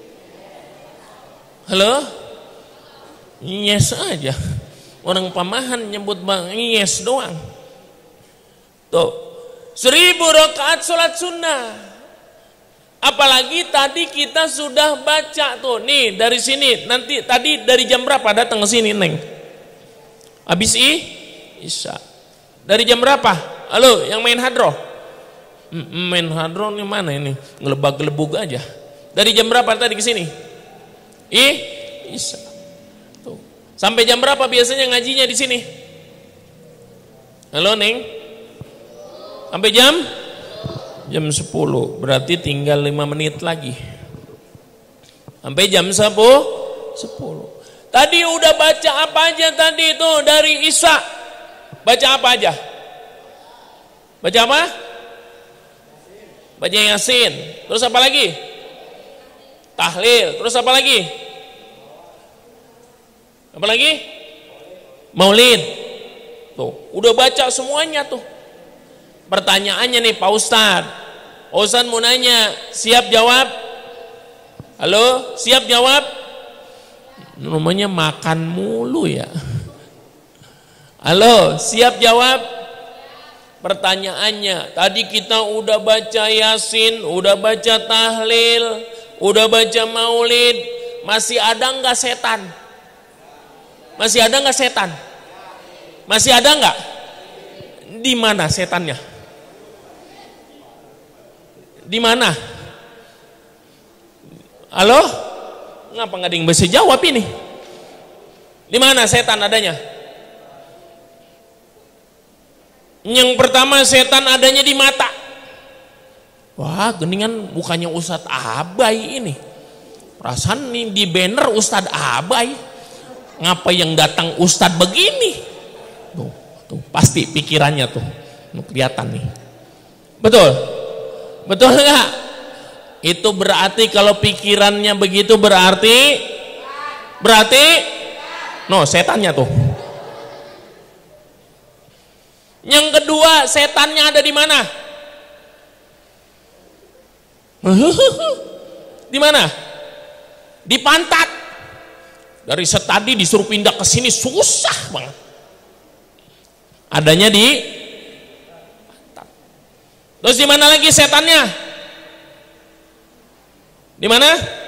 Halo, yes aja. Orang Pamahan nyebut bang yes doang. Tuh, seribu rakaat sholat sunnah. Apalagi tadi kita sudah baca tuh, nih dari sini. Nanti tadi dari jam berapa datang ke sini Neng? Habis i Isya. Dari jam berapa? Halo, yang main hadroh? Main hadroh nih mana ini? Ngelebag-gelebug aja. Dari jam berapa tadi ke sini? I Isya. Tuh. Sampai jam berapa biasanya ngajinya di sini? Halo Neng? Sampai jam jam sepuluh, berarti tinggal lima menit lagi. Sampai jam sepuluh. Tadi udah baca apa aja tadi itu dari Isya? Baca apa aja? Baca apa? Baca Yasin. Terus apa lagi? Tahlil. Terus apa lagi? Apa lagi? Maulid. Tuh, udah baca semuanya tuh. Pertanyaannya nih Pak Ustadz, Pak Ustadz mau nanya, siap jawab? Halo, siap jawab? Namanya makan mulu ya. Halo, siap jawab? Pertanyaannya, tadi kita udah baca Yasin, udah baca tahlil, udah baca maulid, masih ada nggak setan? Masih ada nggak setan? Masih ada nggak? Di mana setannya? Di mana? Halo? Ngapa nggak ada yang bisa jawab ini? Di mana setan adanya? Yang pertama setan adanya di mata. Wah, geningan bukannya Ustadz Abai ini. Perasaan nih di banner Ustadz Abai. Ngapa yang datang Ustadz begini? Tuh, tuh pasti pikirannya tuh. Tuh kelihatan nih. Betul? Betul nggak? Itu berarti kalau pikirannya begitu berarti berarti no setannya tuh. Yang kedua, setannya ada di mana? Di mana? Di pantat. Dari setadi disuruh pindah ke sini susah banget. Adanya di pantat. Terus di mana lagi setannya? Di mana?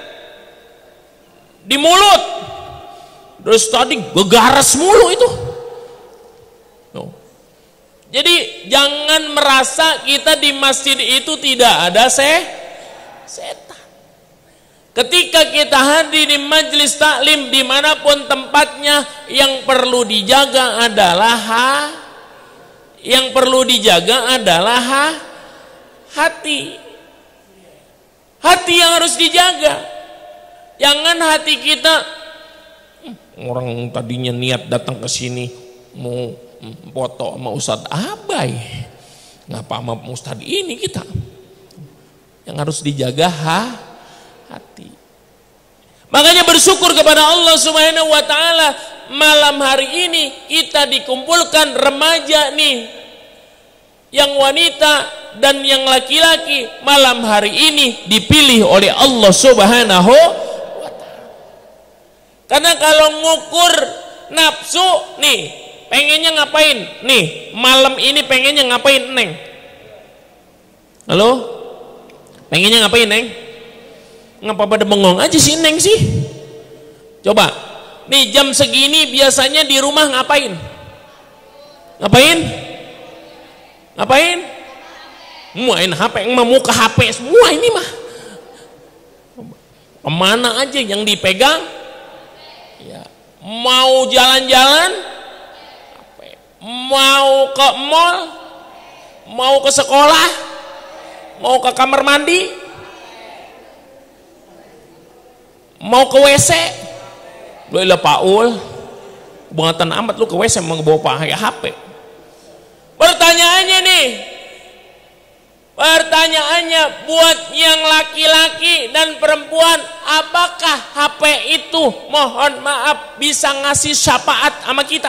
Di mulut. Terus tadi gegares mulu itu. No. Jadi jangan merasa kita di masjid itu tidak ada se setan. Ketika kita hadir di majelis taklim dimanapun tempatnya, yang perlu dijaga adalah ha, yang perlu dijaga adalah ha, hati. Hati yang harus dijaga. Jangan hati kita, orang tadinya niat datang ke sini mau foto sama Ustadz Abai, ngapa sama Ustadz ini kita? Yang harus dijaga ha, hati. Makanya bersyukur kepada Allah Subhanahu wa taala, malam hari ini kita dikumpulkan remaja nih, yang wanita dan yang laki-laki, malam hari ini dipilih oleh Allah Subhanahu wa taala. Karena kalau ngukur nafsu nih, pengennya ngapain? Nih, malam ini pengennya ngapain, Neng? Halo? Pengennya ngapain, Neng? Ngapa pada bengong aja sih, Neng sih? Coba, nih jam segini biasanya di rumah ngapain? Ngapain? Ngapain? Main H P, mau ke H P semua ini mah. Kemana aja yang dipegang? Ya. Mau jalan-jalan? Mau ke mall? Mau ke sekolah? Mau ke kamar mandi? Mau ke W C? Lu ilah Paul, bangatan amat lu ke W C mau bawa pakai H P. Pertanyaannya nih, pertanyaannya buat yang laki-laki dan perempuan, apakah H P itu mohon maaf bisa ngasih syafaat sama kita?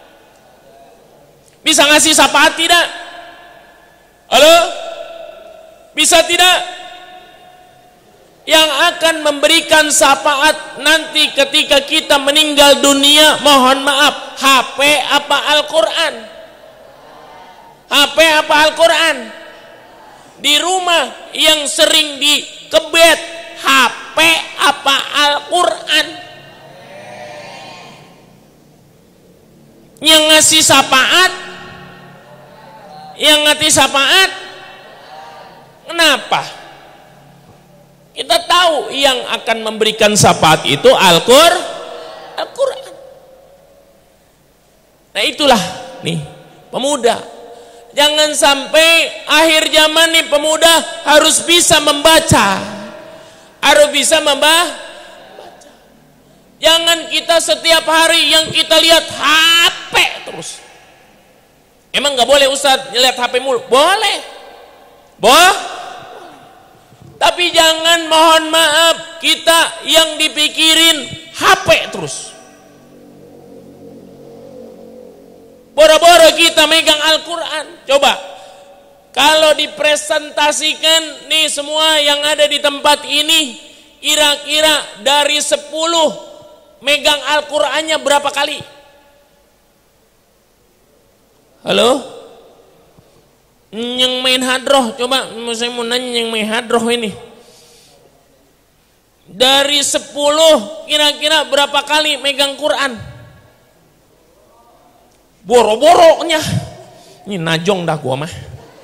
Bisa ngasih syafaat tidak? Halo? Bisa tidak? Yang akan memberikan syafaat nanti ketika kita meninggal dunia, mohon maaf, H P apa Al-Quran? H P apa Al-Quran? Di rumah yang sering dikebet, H P apa Al-Quran? Yang ngasih syafaat, yang ngasih syafaat, kenapa? Kita tahu yang akan memberikan syafaat itu Al-Qur'an. Al-Quran. Nah itulah nih pemuda. Jangan sampai akhir zaman nih pemuda harus bisa membaca, harus bisa membaca. Jangan kita setiap hari yang kita lihat H P terus. Emang nggak boleh Ustadz lihat H P mulu? Boleh, boh. Tapi jangan mohon maaf kita yang dipikirin H P terus. Boro-boro kita megang Al-Quran. Coba kalau dipresentasikan nih semua yang ada di tempat ini, kira-kira dari sepuluh megang Al-Qurannya berapa kali? Halo? Yang main hadroh, coba saya mau nanya yang main hadroh ini. Dari sepuluh kira-kira berapa kali megang Quran? Boro-boronya. Ini najong dah gua mah.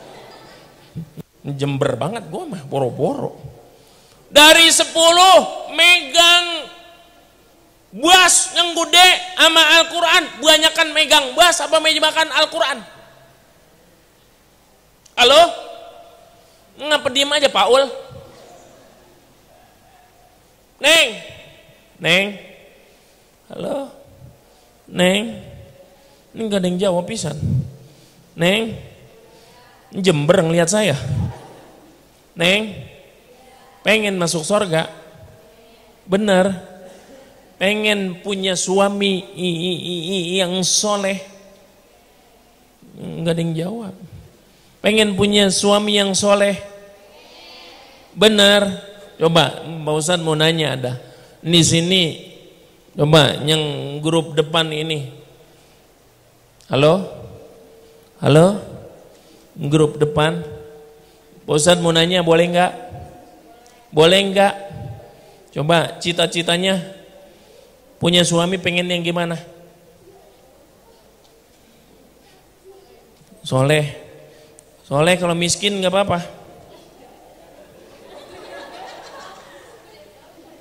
Jember banget gua mah, boro-boro. Dari sepuluh megang bas yang gede sama Al-Quran, banyakan megang bas apa megang Al-Quran? Halo? Ngapa diem aja Paul? Neng? Neng? Halo? Neng? Ini gak ada yang jawab pisan. Neng? Jember ngeliat saya. Neng? Pengen masuk surga? Bener? Pengen punya suami yang soleh? Gak ada yang jawab. Pengen punya suami yang soleh? Benar. Coba Pak Ustadz mau nanya ada di sini, coba yang grup depan ini. Halo? Halo? Grup depan. Pak Ustadz mau nanya boleh nggak? Boleh nggak? Coba cita-citanya punya suami pengen yang gimana? Soleh. Soleh, kalau miskin nggak apa-apa.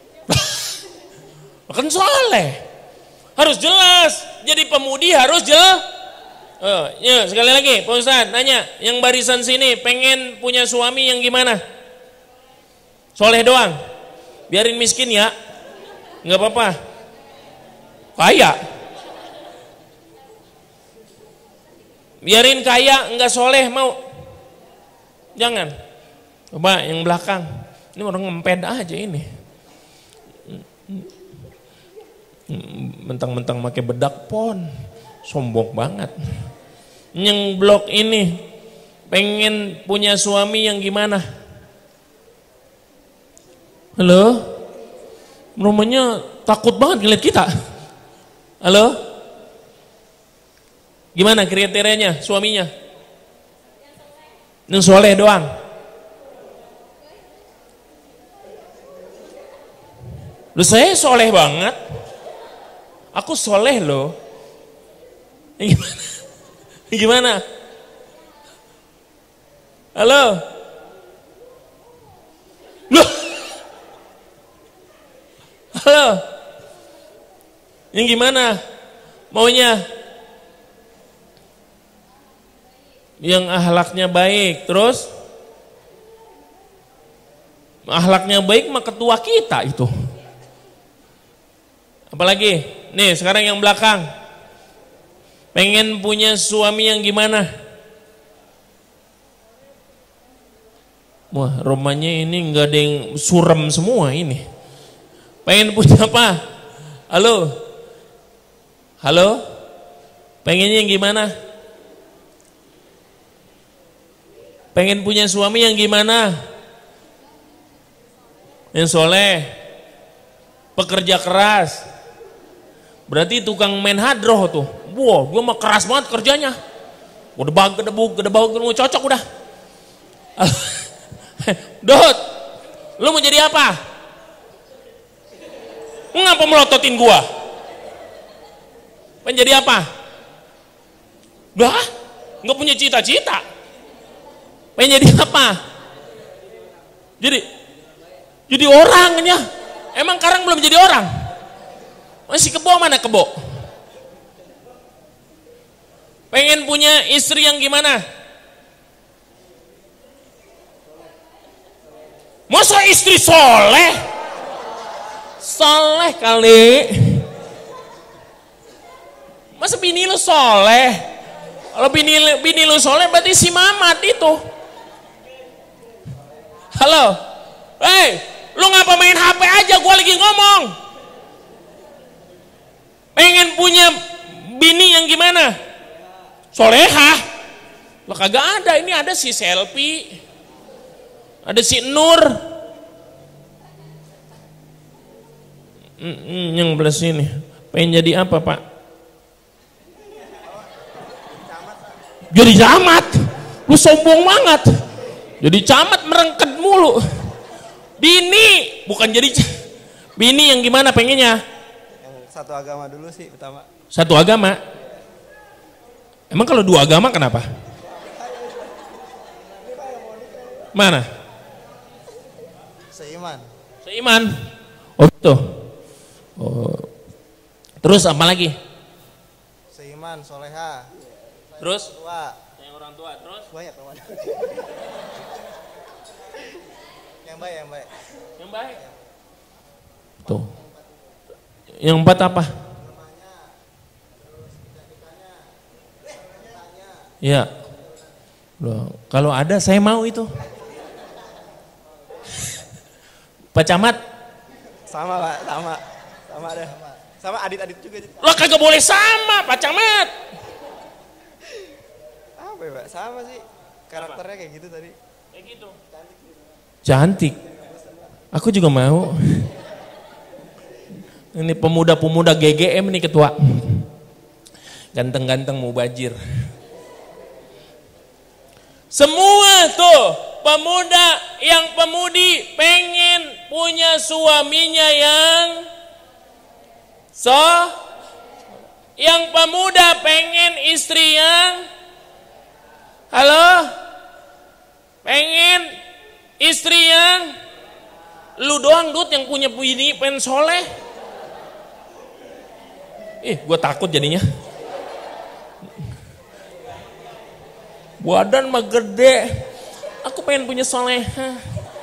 Kan soleh. Harus jelas. Jadi pemudi harus jelas. Oh, ya, sekali lagi Pak Ustadz nanya, yang barisan sini pengen punya suami yang gimana? Soleh doang? Biarin miskin ya? Nggak apa-apa. Kaya? Biarin kaya, nggak soleh mau? Jangan. Coba yang belakang. Ini orang ngemped aja ini. Mentang-mentang pakai bedak pon. Sombong banget. Yang blok ini pengen punya suami yang gimana? Halo? Rumahnya takut banget ngeliat kita. Halo? Gimana kriterianya suaminya? Yang soleh doang. Loh saya soleh banget. Aku soleh loh. Gimana? Gimana? Halo? Loh? Halo? Yang gimana? Maunya? Yang akhlaknya baik, terus? Akhlaknya baik mah ketua kita itu. Apalagi? Nih sekarang yang belakang. Pengen punya suami yang gimana? Wah, rumahnya ini nggak ada yang suram semua ini. Pengen punya apa? Halo? Halo? Pengennya yang gimana? Pengen punya suami yang gimana? Yang soleh, pekerja keras. Berarti tukang main hadroh tuh. Wah, gue mah keras banget kerjanya. Udah bag, gedebuk, gedebuk, mau cocok udah. Dot, lu mau jadi apa? Lu ngapa melototin gua? Pengen jadi apa? Udah, nggak punya cita-cita. Pengen jadi apa? Jadi, jadi orangnya. Emang Karang belum jadi orang? Masih kebo, mana kebo? Pengen punya istri yang gimana? Masa istri soleh? Soleh kali. Masa bini lu soleh? Kalau bini, bini lu soleh berarti si Mamat itu. Halo? Hei, lu ngapa main H P aja, gua lagi ngomong. Pengen punya bini yang gimana? Solehah? Lah kagak ada, ini ada si Selfie. Ada si Nur. Mm-mm, yang belas ini. Pengen jadi apa, Pak? Jadi camat. Lu sombong banget. Jadi camat merengket mulu. Bini, bukan jadi bini yang gimana pengennya? Yang satu agama dulu sih pertama. Satu agama? Emang kalau dua agama kenapa? Mana? Seiman. Seiman. Oh tuh. Oh. Terus apa lagi? Seiman, soleha. Terus? Tua. Yang orang tua. Terus? Banyak teman. Yang baik, yang baik. Yang baik. Tuh. Yang empat apa? Ya. Loh, kalau ada saya mau itu. Pak Camat? Sama Pak, sama. Sama ada. Sama adit-adit juga. Lo kagak boleh sama Pak Camat. Apa ya Pak? Sama sih. Karakternya kayak gitu tadi. Kayak gitu. Cantik. Aku juga mau. Ini pemuda-pemuda G G M nih ketua. Ganteng-ganteng mubajir. Semua tuh pemuda yang pemudi pengen punya suaminya yang so, yang pemuda pengen istri yang, halo, pengen istri yang, lu doang Dut yang punya bini pengen soleh, Ih, gue takut jadinya. Badan mah gede. Aku pengen punya soleha.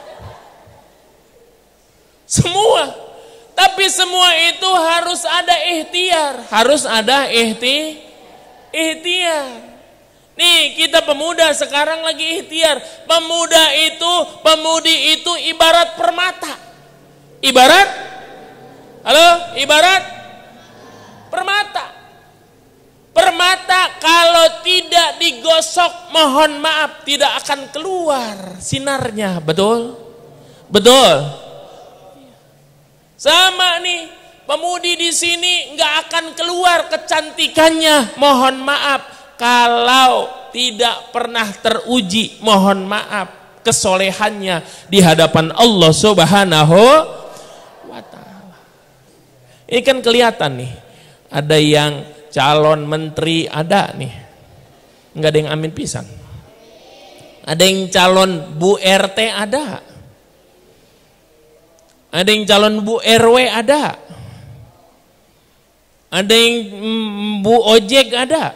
Semua. Tapi semua itu harus ada ikhtiar. Harus ada ikhti, ikhtiar. Nih kita pemuda sekarang lagi ikhtiar. Pemuda itu, pemudi itu ibarat permata. Ibarat? Halo? Ibarat? Permata. Permata kalau tidak digosok, mohon maaf, tidak akan keluar sinarnya. Betul? Betul? Sama nih, pemudi di sini nggak akan keluar kecantikannya, mohon maaf, kalau tidak pernah teruji, mohon maaf, kesolehannya di hadapan Allah Subhanahu wa Ta'ala. Ini kan kelihatan nih, ada yang calon menteri, ada nih, nggak ada yang amin pisan. Ada yang calon Bu R T, ada. Ada yang calon Bu R W, ada. Ada yang Bu Ojek, ada.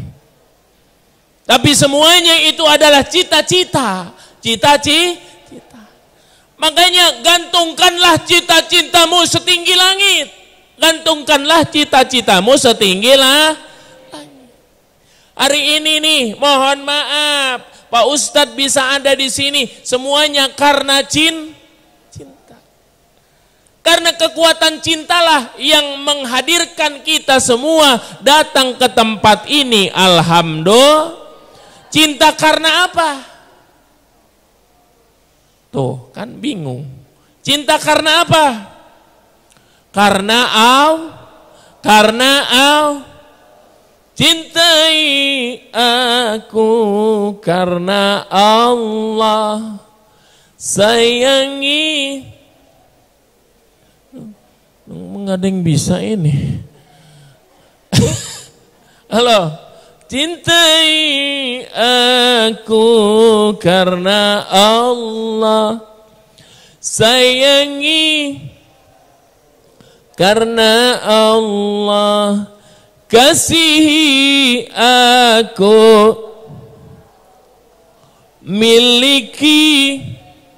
Tapi semuanya itu adalah cita-cita. Cita-cita. Makanya gantungkanlah cita-citamu setinggi langit. Gantungkanlah cita-citamu setinggi langit. Hari ini nih, mohon maaf, Pak Ustadz bisa ada di sini, semuanya karena cinta. Karena kekuatan cintalah yang menghadirkan kita semua datang ke tempat ini. Alhamdulillah. Cinta karena apa? Tuh kan bingung. Cinta karena apa? Karena Allah. Karena Allah. Cintai aku karena Allah. Sayangi. Nggak ada yang bisa ini. Halo, cintai aku karena Allah, sayangi karena Allah, kasihi aku, miliki.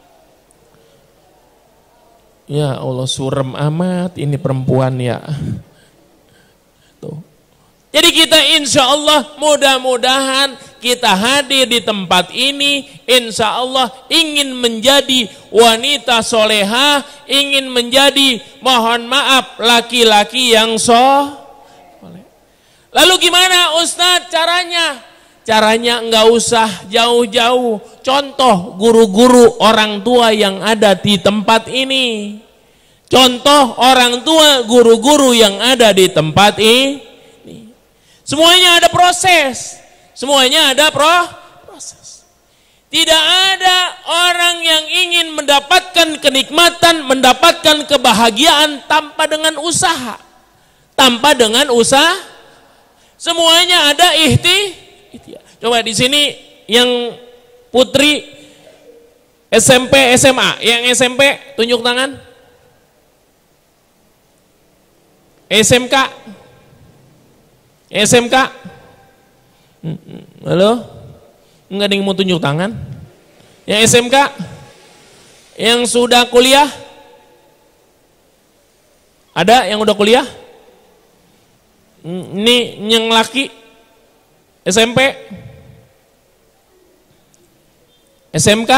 Ya Allah, surem amat ini perempuan ya. Tuh. Jadi kita insya Allah mudah-mudahan kita hadir di tempat ini, insya Allah ingin menjadi wanita soleha, ingin menjadi, mohon maaf, laki-laki yang soleh. Lalu gimana Ustadz caranya? Caranya enggak usah jauh-jauh. Contoh guru-guru orang tua yang ada di tempat ini. Contoh orang tua guru-guru yang ada di tempat ini. Semuanya ada proses. Semuanya ada proses. Tidak ada orang yang ingin mendapatkan kenikmatan, mendapatkan kebahagiaan tanpa dengan usaha. Tanpa dengan usaha. Semuanya ada ikhti. Coba di sini yang putri S M P S M A, yang S M P tunjuk tangan. S M K, S M K, halo, nggak ada yang mau tunjuk tangan. Yang S M K, yang sudah kuliah, ada yang udah kuliah? Ini yang laki S M P. S M K,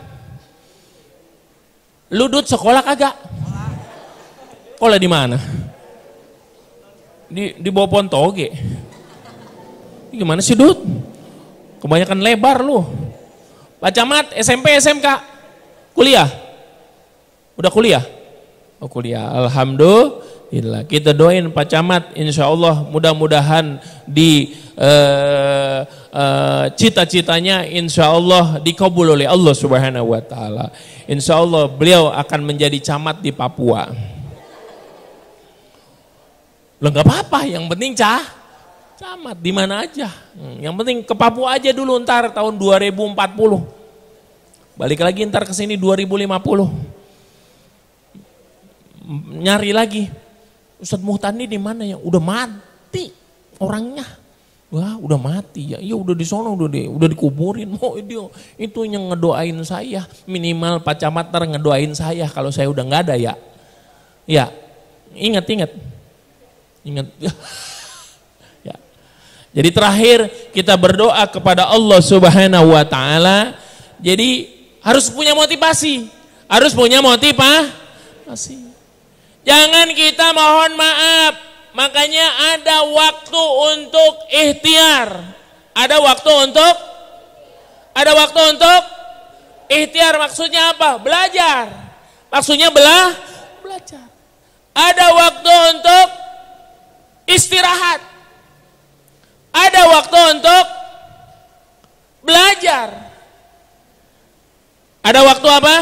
Ludut sekolah kagak? Sekolah di mana? Di di bawah Pontoge. Gimana sih Dut? Kebanyakan lebar lu. Pak Camat, S M P, S M K, kuliah? Udah kuliah? Oh kuliah, alhamdulillah. Kita doain Pak Camat, insya Allah mudah-mudahan di Uh, uh, cita-citanya insya Allah dikabul oleh Allah Subhanahu wa Ta'ala. Insya Allah beliau akan menjadi camat di Papua. Loh nggak apa-apa, yang penting cah camat di mana aja. Hmm, yang penting ke Papua aja dulu, ntar tahun dua ribu empat puluh. Balik lagi ntar ke sini dua ribu lima puluh. Nyari lagi. Ustadz Muhtandi di mana ya? Udah mati orangnya. Wah, udah mati ya. Iya udah di sono, udah di, udah dikuburin. Oh, itu itu yang ngedoain saya. Minimal Pak Camat ntar ngedoain saya kalau saya udah nggak ada ya. Ya. Ingat, ingat. Ingat. Ya. Jadi terakhir kita berdoa kepada Allah Subhanahu wa taala. Jadi harus punya motivasi. Harus punya motivasi. Jangan kita mohon maaf. Makanya ada waktu untuk ikhtiar. Ada waktu untuk Ada waktu untuk ikhtiar. Maksudnya apa? Belajar. Maksudnya belah, belajar. Ada waktu untuk istirahat. Ada waktu untuk belajar. Ada waktu apa?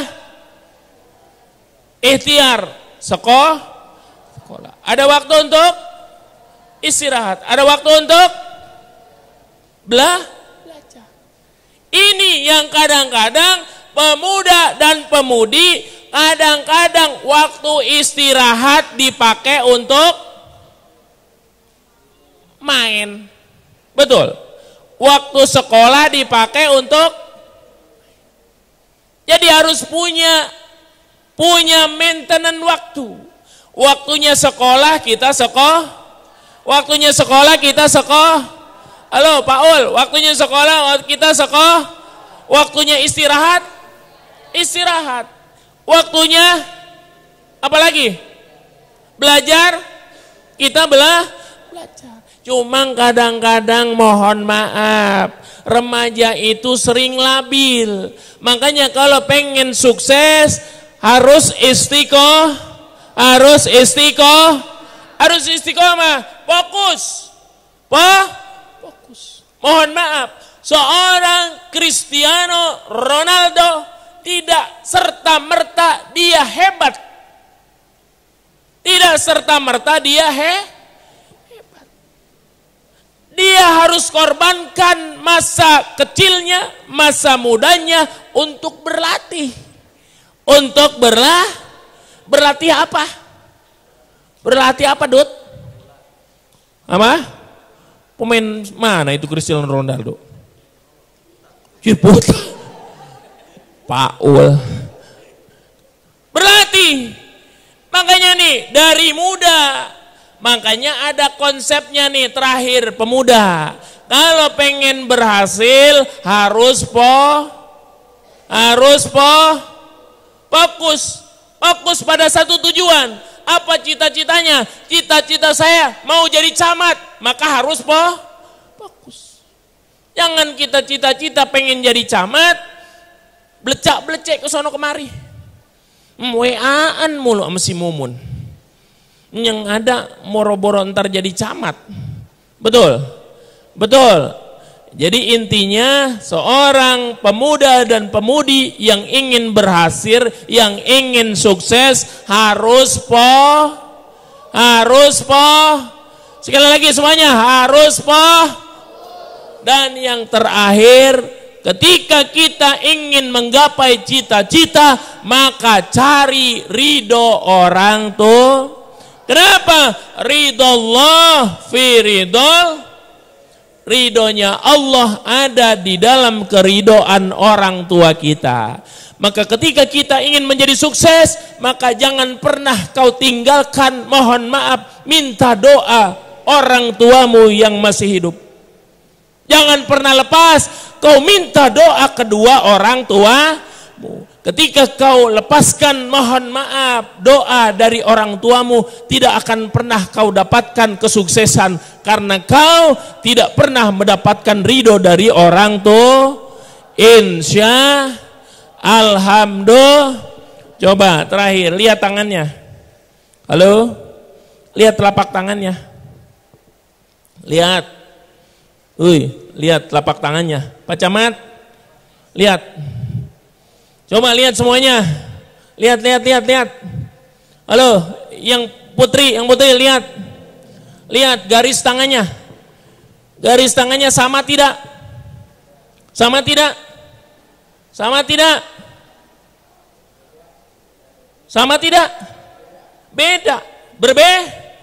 Ikhtiar. Sekolah. Ada waktu untuk istirahat. Ada waktu untuk bela- belajar. Ini yang kadang-kadang pemuda dan pemudi kadang-kadang waktu istirahat dipakai untuk main. Betul. Waktu sekolah dipakai untuk, jadi harus punya punya maintenance waktu. Waktunya sekolah kita sekolah, waktunya sekolah kita sekolah. Halo Pak Ul, waktunya sekolah kita sekolah, waktunya istirahat, istirahat. Waktunya apa lagi? Belajar, kita bela, belajar. Cuma kadang-kadang mohon maaf, remaja itu sering labil. Makanya kalau pengen sukses harus istiqomah. Harus istiqomah, harus istiqomah, fokus, Pak, fokus. Mohon maaf, seorang Cristiano Ronaldo tidak serta merta dia hebat, tidak serta merta dia he, hebat. Dia harus korbankan masa kecilnya, masa mudanya untuk berlatih, untuk berlatih. Berlatih apa? Berlatih apa, Dut? Apa? Pemain mana itu Cristiano Ronaldo? Ciput. Paul. Berlatih. Makanya nih dari muda. Makanya ada konsepnya nih terakhir pemuda. Kalau pengen berhasil harus po harus po fokus. Fokus pada satu tujuan. Apa cita-citanya? Cita-cita saya mau jadi camat, maka harus po fokus. Jangan kita cita-cita pengen jadi camat, blecak-blecek ke sono kemari. W A-an mulu sama si Mumun. Yang ada moro-boro ntar jadi camat. Betul? Betul. Jadi intinya seorang pemuda dan pemudi yang ingin berhasil, yang ingin sukses harus po, harus po, sekali lagi semuanya harus po. Dan yang terakhir, ketika kita ingin menggapai cita-cita, maka cari ridho orang tua. Kenapa? Ridho Allah fi ridho. Ridhonya Allah ada di dalam keridoan orang tua kita. Maka ketika kita ingin menjadi sukses, maka jangan pernah kau tinggalkan, mohon maaf, minta doa orang tuamu yang masih hidup. Jangan pernah lepas kau minta doa kedua orang tuamu. Ketika kau lepaskan mohon maaf doa dari orang tuamu, tidak akan pernah kau dapatkan kesuksesan karena kau tidak pernah mendapatkan ridho dari orang tua. Insya Alhamdulillah. Coba terakhir lihat tangannya. Halo, lihat telapak tangannya. Lihat, Uy, lihat telapak tangannya. Pak Camat, lihat. Coba lihat semuanya. Lihat, lihat, lihat, lihat. Halo, yang putri, yang putri lihat. Lihat garis tangannya. Garis tangannya sama tidak? Sama tidak? Sama tidak? Sama tidak? Beda. Berbe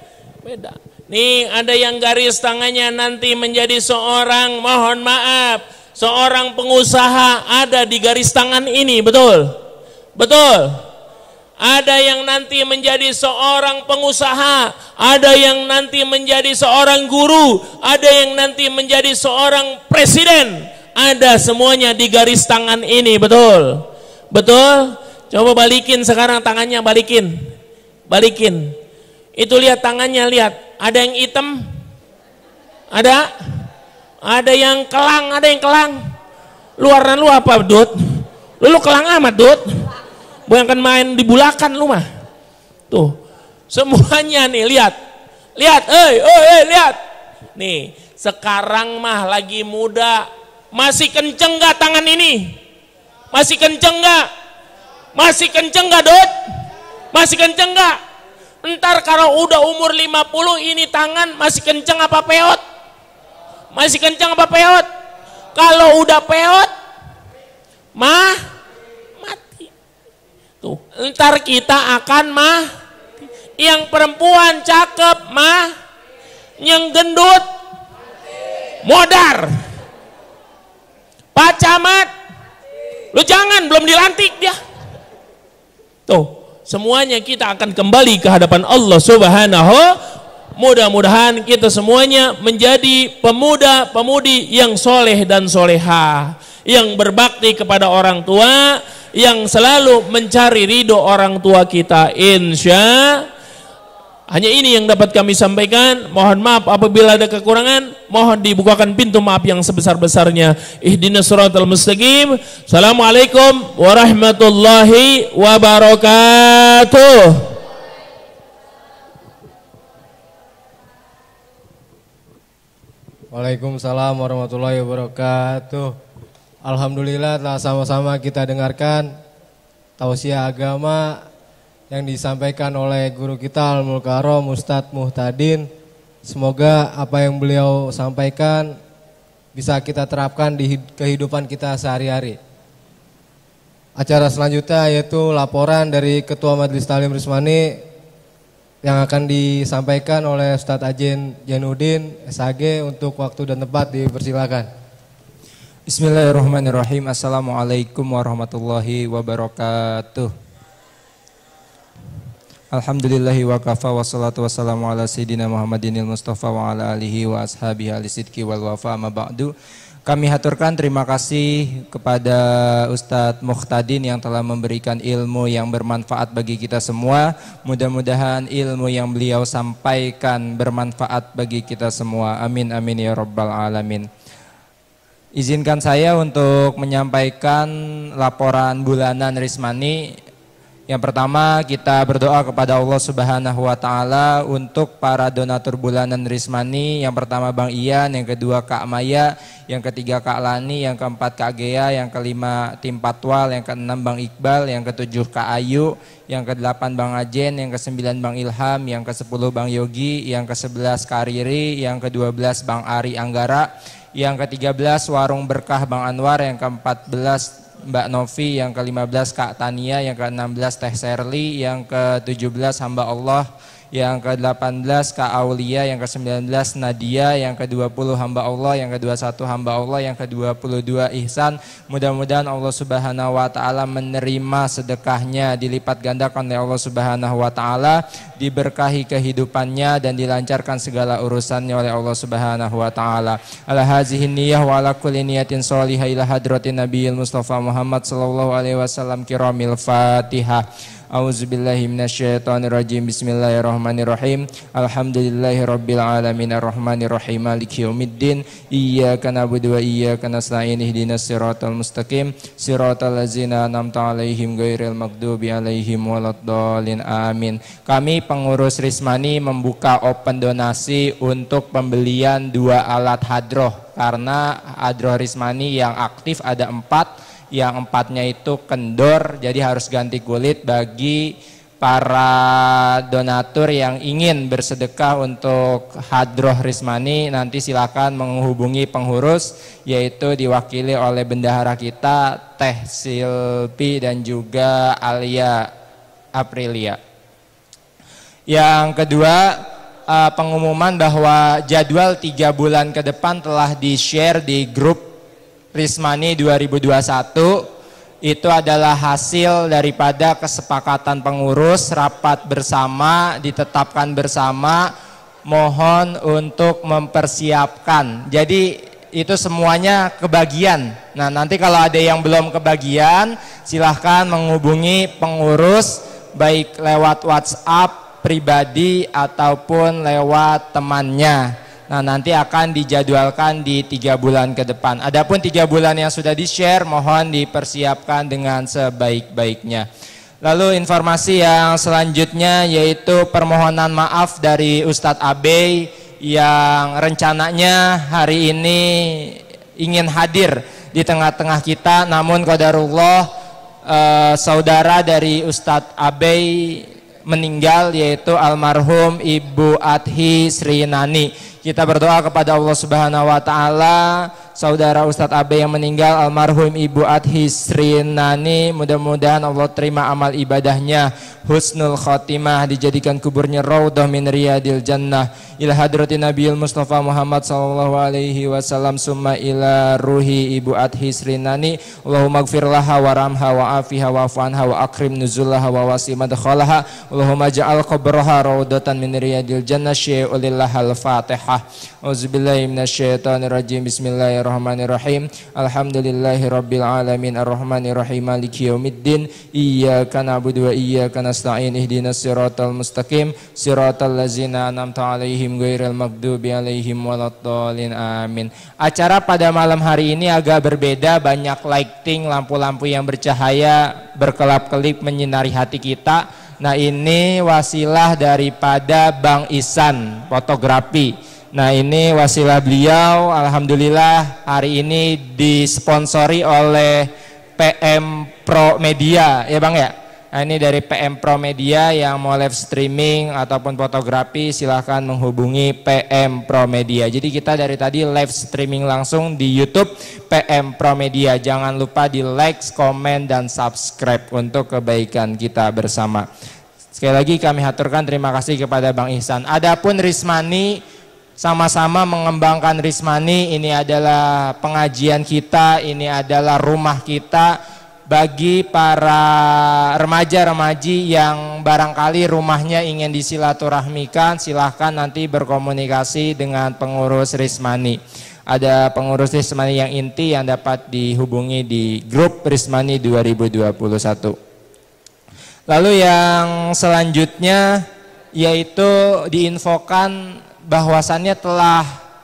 Beda. Nih ada yang garis tangannya nanti menjadi seorang, mohon maaf, seorang pengusaha ada di garis tangan ini, betul? Betul? Ada yang nanti menjadi seorang pengusaha, ada yang nanti menjadi seorang guru, ada yang nanti menjadi seorang presiden, ada semuanya di garis tangan ini, betul? Betul? Coba balikin sekarang tangannya, balikin. Balikin. Itu lihat tangannya, lihat. Ada yang hitam? Ada? Ada yang kelang, ada yang kelang. Luaran lu apa, Dut? Lu, lu kelang amat, Dut. Bukan main di bulakan lu mah. Tuh. Semuanya nih, lihat. Lihat, eh, eh, eh, lihat. Nih, sekarang mah lagi muda. Masih kenceng gak tangan ini? Masih kenceng gak? Masih kenceng gak, Dut? Masih kenceng gak? Ntar kalau udah umur lima puluh ini tangan masih kenceng apa peot? Masih kenceng apa peot? Kalau udah peot mah mati. Tuh, ntar kita akan mah yang perempuan cakep mah, yang gendut modar. Pak Camat, lu jangan, belum dilantik dia. Tuh, semuanya kita akan kembali ke hadapan Allah Subhanahu. Mudah-mudahan kita semuanya menjadi pemuda-pemudi yang soleh dan soleha, yang berbakti kepada orang tua, yang selalu mencari ridho orang tua kita, insya. Hanya ini yang dapat kami sampaikan. Mohon maaf apabila ada kekurangan. Mohon dibukakan pintu maaf yang sebesar-besarnya. Ihdinas siratal mustaqim. Assalamualaikum warahmatullahi wabarakatuh. Waalaikumsalam warahmatullahi wabarakatuh. Alhamdulillah telah sama-sama kita dengarkan tausiah agama yang disampaikan oleh guru kita Al Mukarom Ustadz Muhtadin. Semoga apa yang beliau sampaikan bisa kita terapkan di kehidupan kita sehari-hari. Acara selanjutnya yaitu laporan dari Ketua Majelis Ta'lim Rismani yang akan disampaikan oleh Ustadz Ajen Jainuddin S H G. Untuk waktu dan tempat dipersilakan. Bismillahirrahmanirrahim. Assalamualaikum warahmatullahi wabarakatuh. Alhamdulillahi wa kafa wa salatu wassalamu ala sayyidina Muhammadinil Mustafa wa ala alihi wa ashabihi alisidki wal wafa amma ba'du. Kami haturkan terima kasih kepada Ustadz Muhtadin yang telah memberikan ilmu yang bermanfaat bagi kita semua. Mudah-mudahan ilmu yang beliau sampaikan bermanfaat bagi kita semua. Amin amin ya rabbal alamin. Izinkan saya untuk menyampaikan laporan bulanan Rismani. Yang pertama, kita berdoa kepada Allah Subhanahu wa taala untuk para donatur bulanan Rismani. Yang pertama Bang Ian, yang kedua Kak Maya, yang ketiga Kak Lani, yang keempat Kak Gea, yang kelima Tim Patwal, yang keenam Bang Iqbal, yang ketujuh Kak Ayu, yang kedelapan Bang Ajen, yang kesembilan Bang Ilham, yang kesepuluh Bang Yogi, yang kesebelas Kak Riri, yang kedua belas Bang Ari Anggara, yang ketiga belas Warung Berkah Bang Anwar, yang keempat belas Mbak Novi, yang kelima belas Kak Tania, yang keenam belas Teh Serli, yang ketujuh belas Hamba Allah, yang ke-delapan belas Kak Aulia, yang ke-sembilan belas Nadia, yang ke-dua puluh Hamba Allah, yang ke-dua puluh satu Hamba Allah, yang ke-dua puluh dua Ihsan. Mudah-mudahan Allah Subhanahu wa taala menerima sedekahnya, dilipat gandakan oleh Allah Subhanahu wa taala, diberkahi kehidupannya dan dilancarkan segala urusannya oleh Allah Subhanahu wa taala. Ala hazihi niyyah wa ala kulli niyatin shalihah ila hadratin Nabiyil Mustafa Muhammad sallallahu alaihi wasallam kiramil Fatihah. A'udzubillahi minasyaitonirrajim. Bismillahirrahmanirrahim. Alhamdulillahirabbil alamin arrahmanirrahim maliki yaumiddin. Iyyaka na'budu wa iyyaka nasta'in. Ihdinas siratal mustaqim. Siratal ladzina an'amta 'alaihim ghairil maghdubi 'alaihim waladdallin. Amin. Kami pengurus Rismani membuka open donasi untuk pembelian dua alat hadroh karena hadroh Rismani yang aktif ada empat. Yang empatnya itu kendor, jadi harus ganti kulit. Bagi para donatur yang ingin bersedekah untuk hadroh Rismani, nanti silakan menghubungi pengurus, yaitu diwakili oleh bendahara kita Teh Silpi dan juga Alia Aprilia. Yang kedua, uh, pengumuman bahwa jadwal tiga bulan ke depan telah di-share di grup Rismani dua ribu dua puluh satu. Itu adalah hasil daripada kesepakatan pengurus, rapat bersama, ditetapkan bersama, mohon untuk mempersiapkan. Jadi itu semuanya kebagian. Nah, nanti kalau ada yang belum kebagian, silahkan menghubungi pengurus baik lewat WhatsApp pribadi ataupun lewat temannya. Nah, nanti akan dijadwalkan di tiga bulan ke depan. Adapun tiga bulan yang sudah di-share, mohon dipersiapkan dengan sebaik-baiknya. Lalu informasi yang selanjutnya yaitu permohonan maaf dari Ustadz Abe yang rencananya hari ini ingin hadir di tengah-tengah kita, namun qadarullah eh, saudara dari Ustadz Abe meninggal, yaitu almarhum Ibu Adhi Sri Nani. Kita berdoa kepada Allah Subhanahu wa taala, saudara Ustadz Abe yang meninggal, almarhum Ibu Adhi Sri Nani, mudah-mudahan Allah terima amal ibadahnya, husnul khotimah, dijadikan kuburnya raudhah min riyadil jannah, ila hadratin Nabiyil Mustafa Muhammad sallallahu alaihi wasallam, summa ila ruhi Ibu Adhi Sri Nani. Allahumma gfir laha waramha wa afiha wa afanha wa akrim nuzullaha wa wasi madkhalaha. Allahumma ja'al qabraha raudhatan min riyadil jannah. Syai'ulillahal Fatihah. Auzubillahi minasyaitonirrajim. Bismillahirrahmanirrahim. Alhamdulillahi rabbil alamin arrahmanirrahim maliki yaumiddin. Iyyaka na'budu wa iyyaka nasta'in. Ihdinas siratal mustaqim siratal ladzina an'amta 'alaihim ghairil maghdubi 'alaihim waladdallin. Amin. Acara pada malam hari ini agak berbeda, banyak lighting, lampu-lampu yang bercahaya berkelap-kelip menyinari hati kita. Nah, ini wasilah daripada Bang Ihsan Fotografi. Nah, ini wasilah beliau, alhamdulillah hari ini disponsori oleh P M Pro Media, ya Bang ya? Nah, ini dari P M Pro Media yang mau live streaming ataupun fotografi, silahkan menghubungi P M Pro Media. Jadi kita dari tadi live streaming langsung di YouTube P M Pro Media. Jangan lupa di like, komen, dan subscribe untuk kebaikan kita bersama. Sekali lagi kami haturkan terima kasih kepada Bang Ihsan. Adapun Rismani, sama-sama mengembangkan Rismani, ini adalah pengajian kita, ini adalah rumah kita. Bagi para remaja-remaji yang barangkali rumahnya ingin disilaturahmikan, silahkan nanti berkomunikasi dengan pengurus Rismani. Ada pengurus Rismani yang inti yang dapat dihubungi di grup Rismani dua ribu dua puluh satu. Lalu yang selanjutnya yaitu diinfokan bahwasannya telah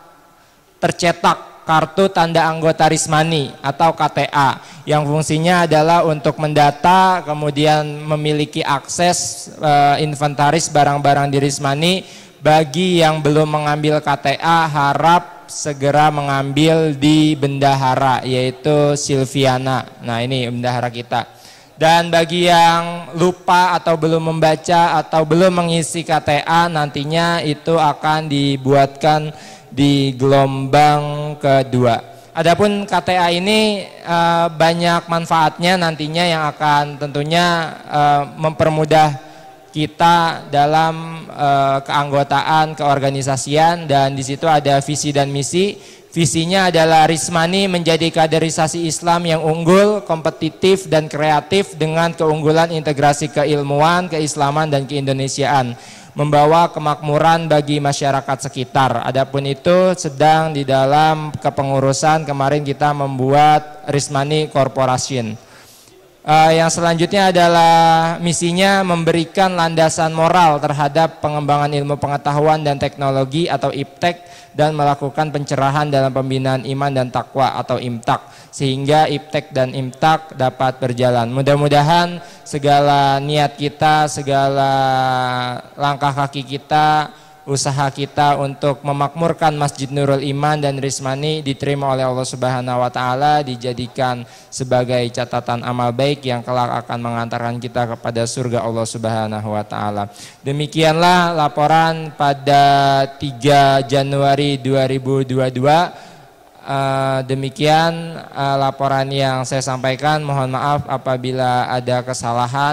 tercetak kartu tanda anggota Rismani atau K T A yang fungsinya adalah untuk mendata, kemudian memiliki akses e, inventaris barang-barang di Rismani. Bagi yang belum mengambil K T A, harap segera mengambil di bendahara, yaitu Silviana. Nah, ini bendahara kita. Dan bagi yang lupa atau belum membaca atau belum mengisi K T A, nantinya itu akan dibuatkan di gelombang kedua. Adapun K T A ini e, banyak manfaatnya nantinya yang akan tentunya e, mempermudah kita dalam e, keanggotaan, keorganisasian, dan di situ ada visi dan misi. Visinya adalah Rismani menjadi kaderisasi Islam yang unggul, kompetitif, dan kreatif dengan keunggulan integrasi keilmuan, keislaman, dan keindonesiaan, membawa kemakmuran bagi masyarakat sekitar. Adapun itu sedang di dalam kepengurusan, kemarin kita membuat Rismani Corporation. Uh, yang selanjutnya adalah misinya memberikan landasan moral terhadap pengembangan ilmu pengetahuan dan teknologi atau I P T E K dan melakukan pencerahan dalam pembinaan iman dan takwa atau I M T A K sehingga I P T E K dan I M T A K dapat berjalan. Mudah-mudahan segala niat kita, segala langkah kaki kita, usaha kita untuk memakmurkan Masjid Nurul Iman dan Rismani diterima oleh Allah Subhanahu wa taala, dijadikan sebagai catatan amal baik yang kelak akan mengantarkan kita kepada surga Allah Subhanahu wa taala. Demikianlah laporan pada tiga Januari dua ribu dua puluh dua. Uh, demikian uh, laporan yang saya sampaikan. Mohon maaf apabila ada kesalahan.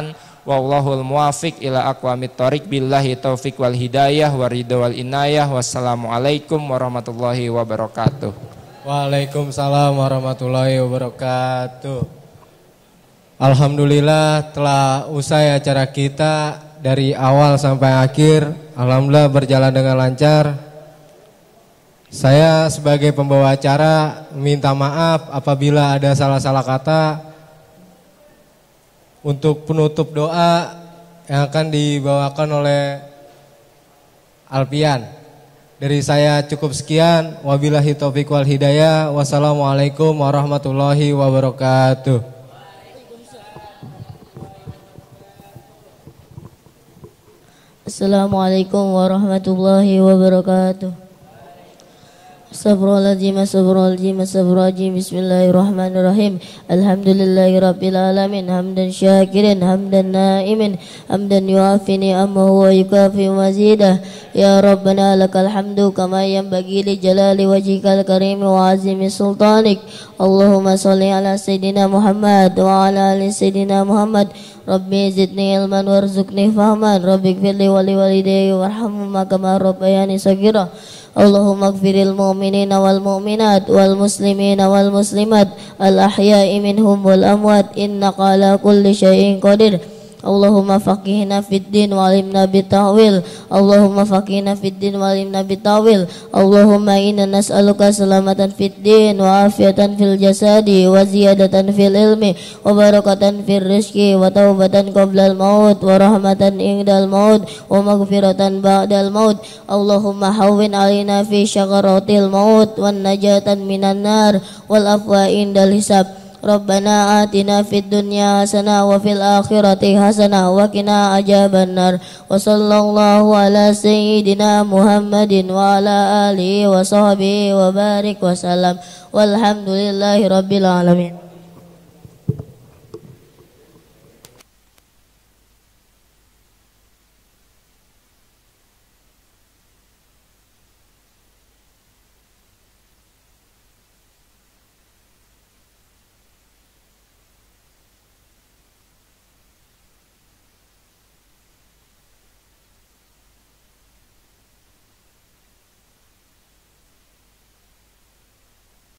wallahul muwafiq ila aqwamit thoriq billahi taufiq wal hidayah waridha wal inayah. Wassalamualaikum warahmatullahi wabarakatuh. Waalaikumsalam warahmatullahi wabarakatuh. Alhamdulillah telah usai acara kita dari awal sampai akhir. Alhamdulillah berjalan dengan lancar. Saya sebagai pembawa acara minta maaf apabila ada salah-salah kata. Untuk penutup doa yang akan dibawakan oleh Alpian. Dari saya cukup sekian. Wabillahi taufiq wal hidayah. Wassalamualaikum warahmatullahi wabarakatuh. Assalamualaikum warahmatullahi wabarakatuh. Astagfirullahaladzim, astagfirullahaladzim, astagfirullahaladzim. Bismillahirrahmanirrahim. Alhamdulillahi rabbil alamin. Hamdan syakirin, hamdan naimin, hamdan yuafi ni'amahu wa yukafi mazidah. Ya Rabbana lakal hamdu kama yanbaghi li jalali wajhikal karim wa azimi sultanik. Allahumma salli ala Sayyidina Muhammad wa ala ali Sayyidina Muhammad. Rabbi zidni ilman warzuqni fahman. Rabbi gfirli wali walidayya warhamhuma kama rabbayani saghira. Allahumma gfiril mu'minina wal mu'minat wal muslimina wal muslimat al ahya'i minhum wal amwat innaka ala kulli syai'in qadir. Allahumma faqihna fid din wa alimna bitawil. Allahumma faqihna fid din wa alimna bitawil. Allahumma inna nas'aluka salamatan fid din wa afiatan fil jasadi wa ziyadatan fil ilmi wa barakatan fil rizqi wa taubatan qabla al maut wa rahmatan indal maut wa maghfiratan ba'dal maut. Allahumma hawwin alaina fi syakaratil maut wan najatan minan nar wal afwa indal hisab. Rabbana atina fid dunya hasanah wa fil akhirati hasanah wa qina adzabannar. Wa sallallahu ala sayyidina Muhammadin wa ala alihi wa sahbihi wa barik wa salam. Walhamdulillahi rabbil alamin.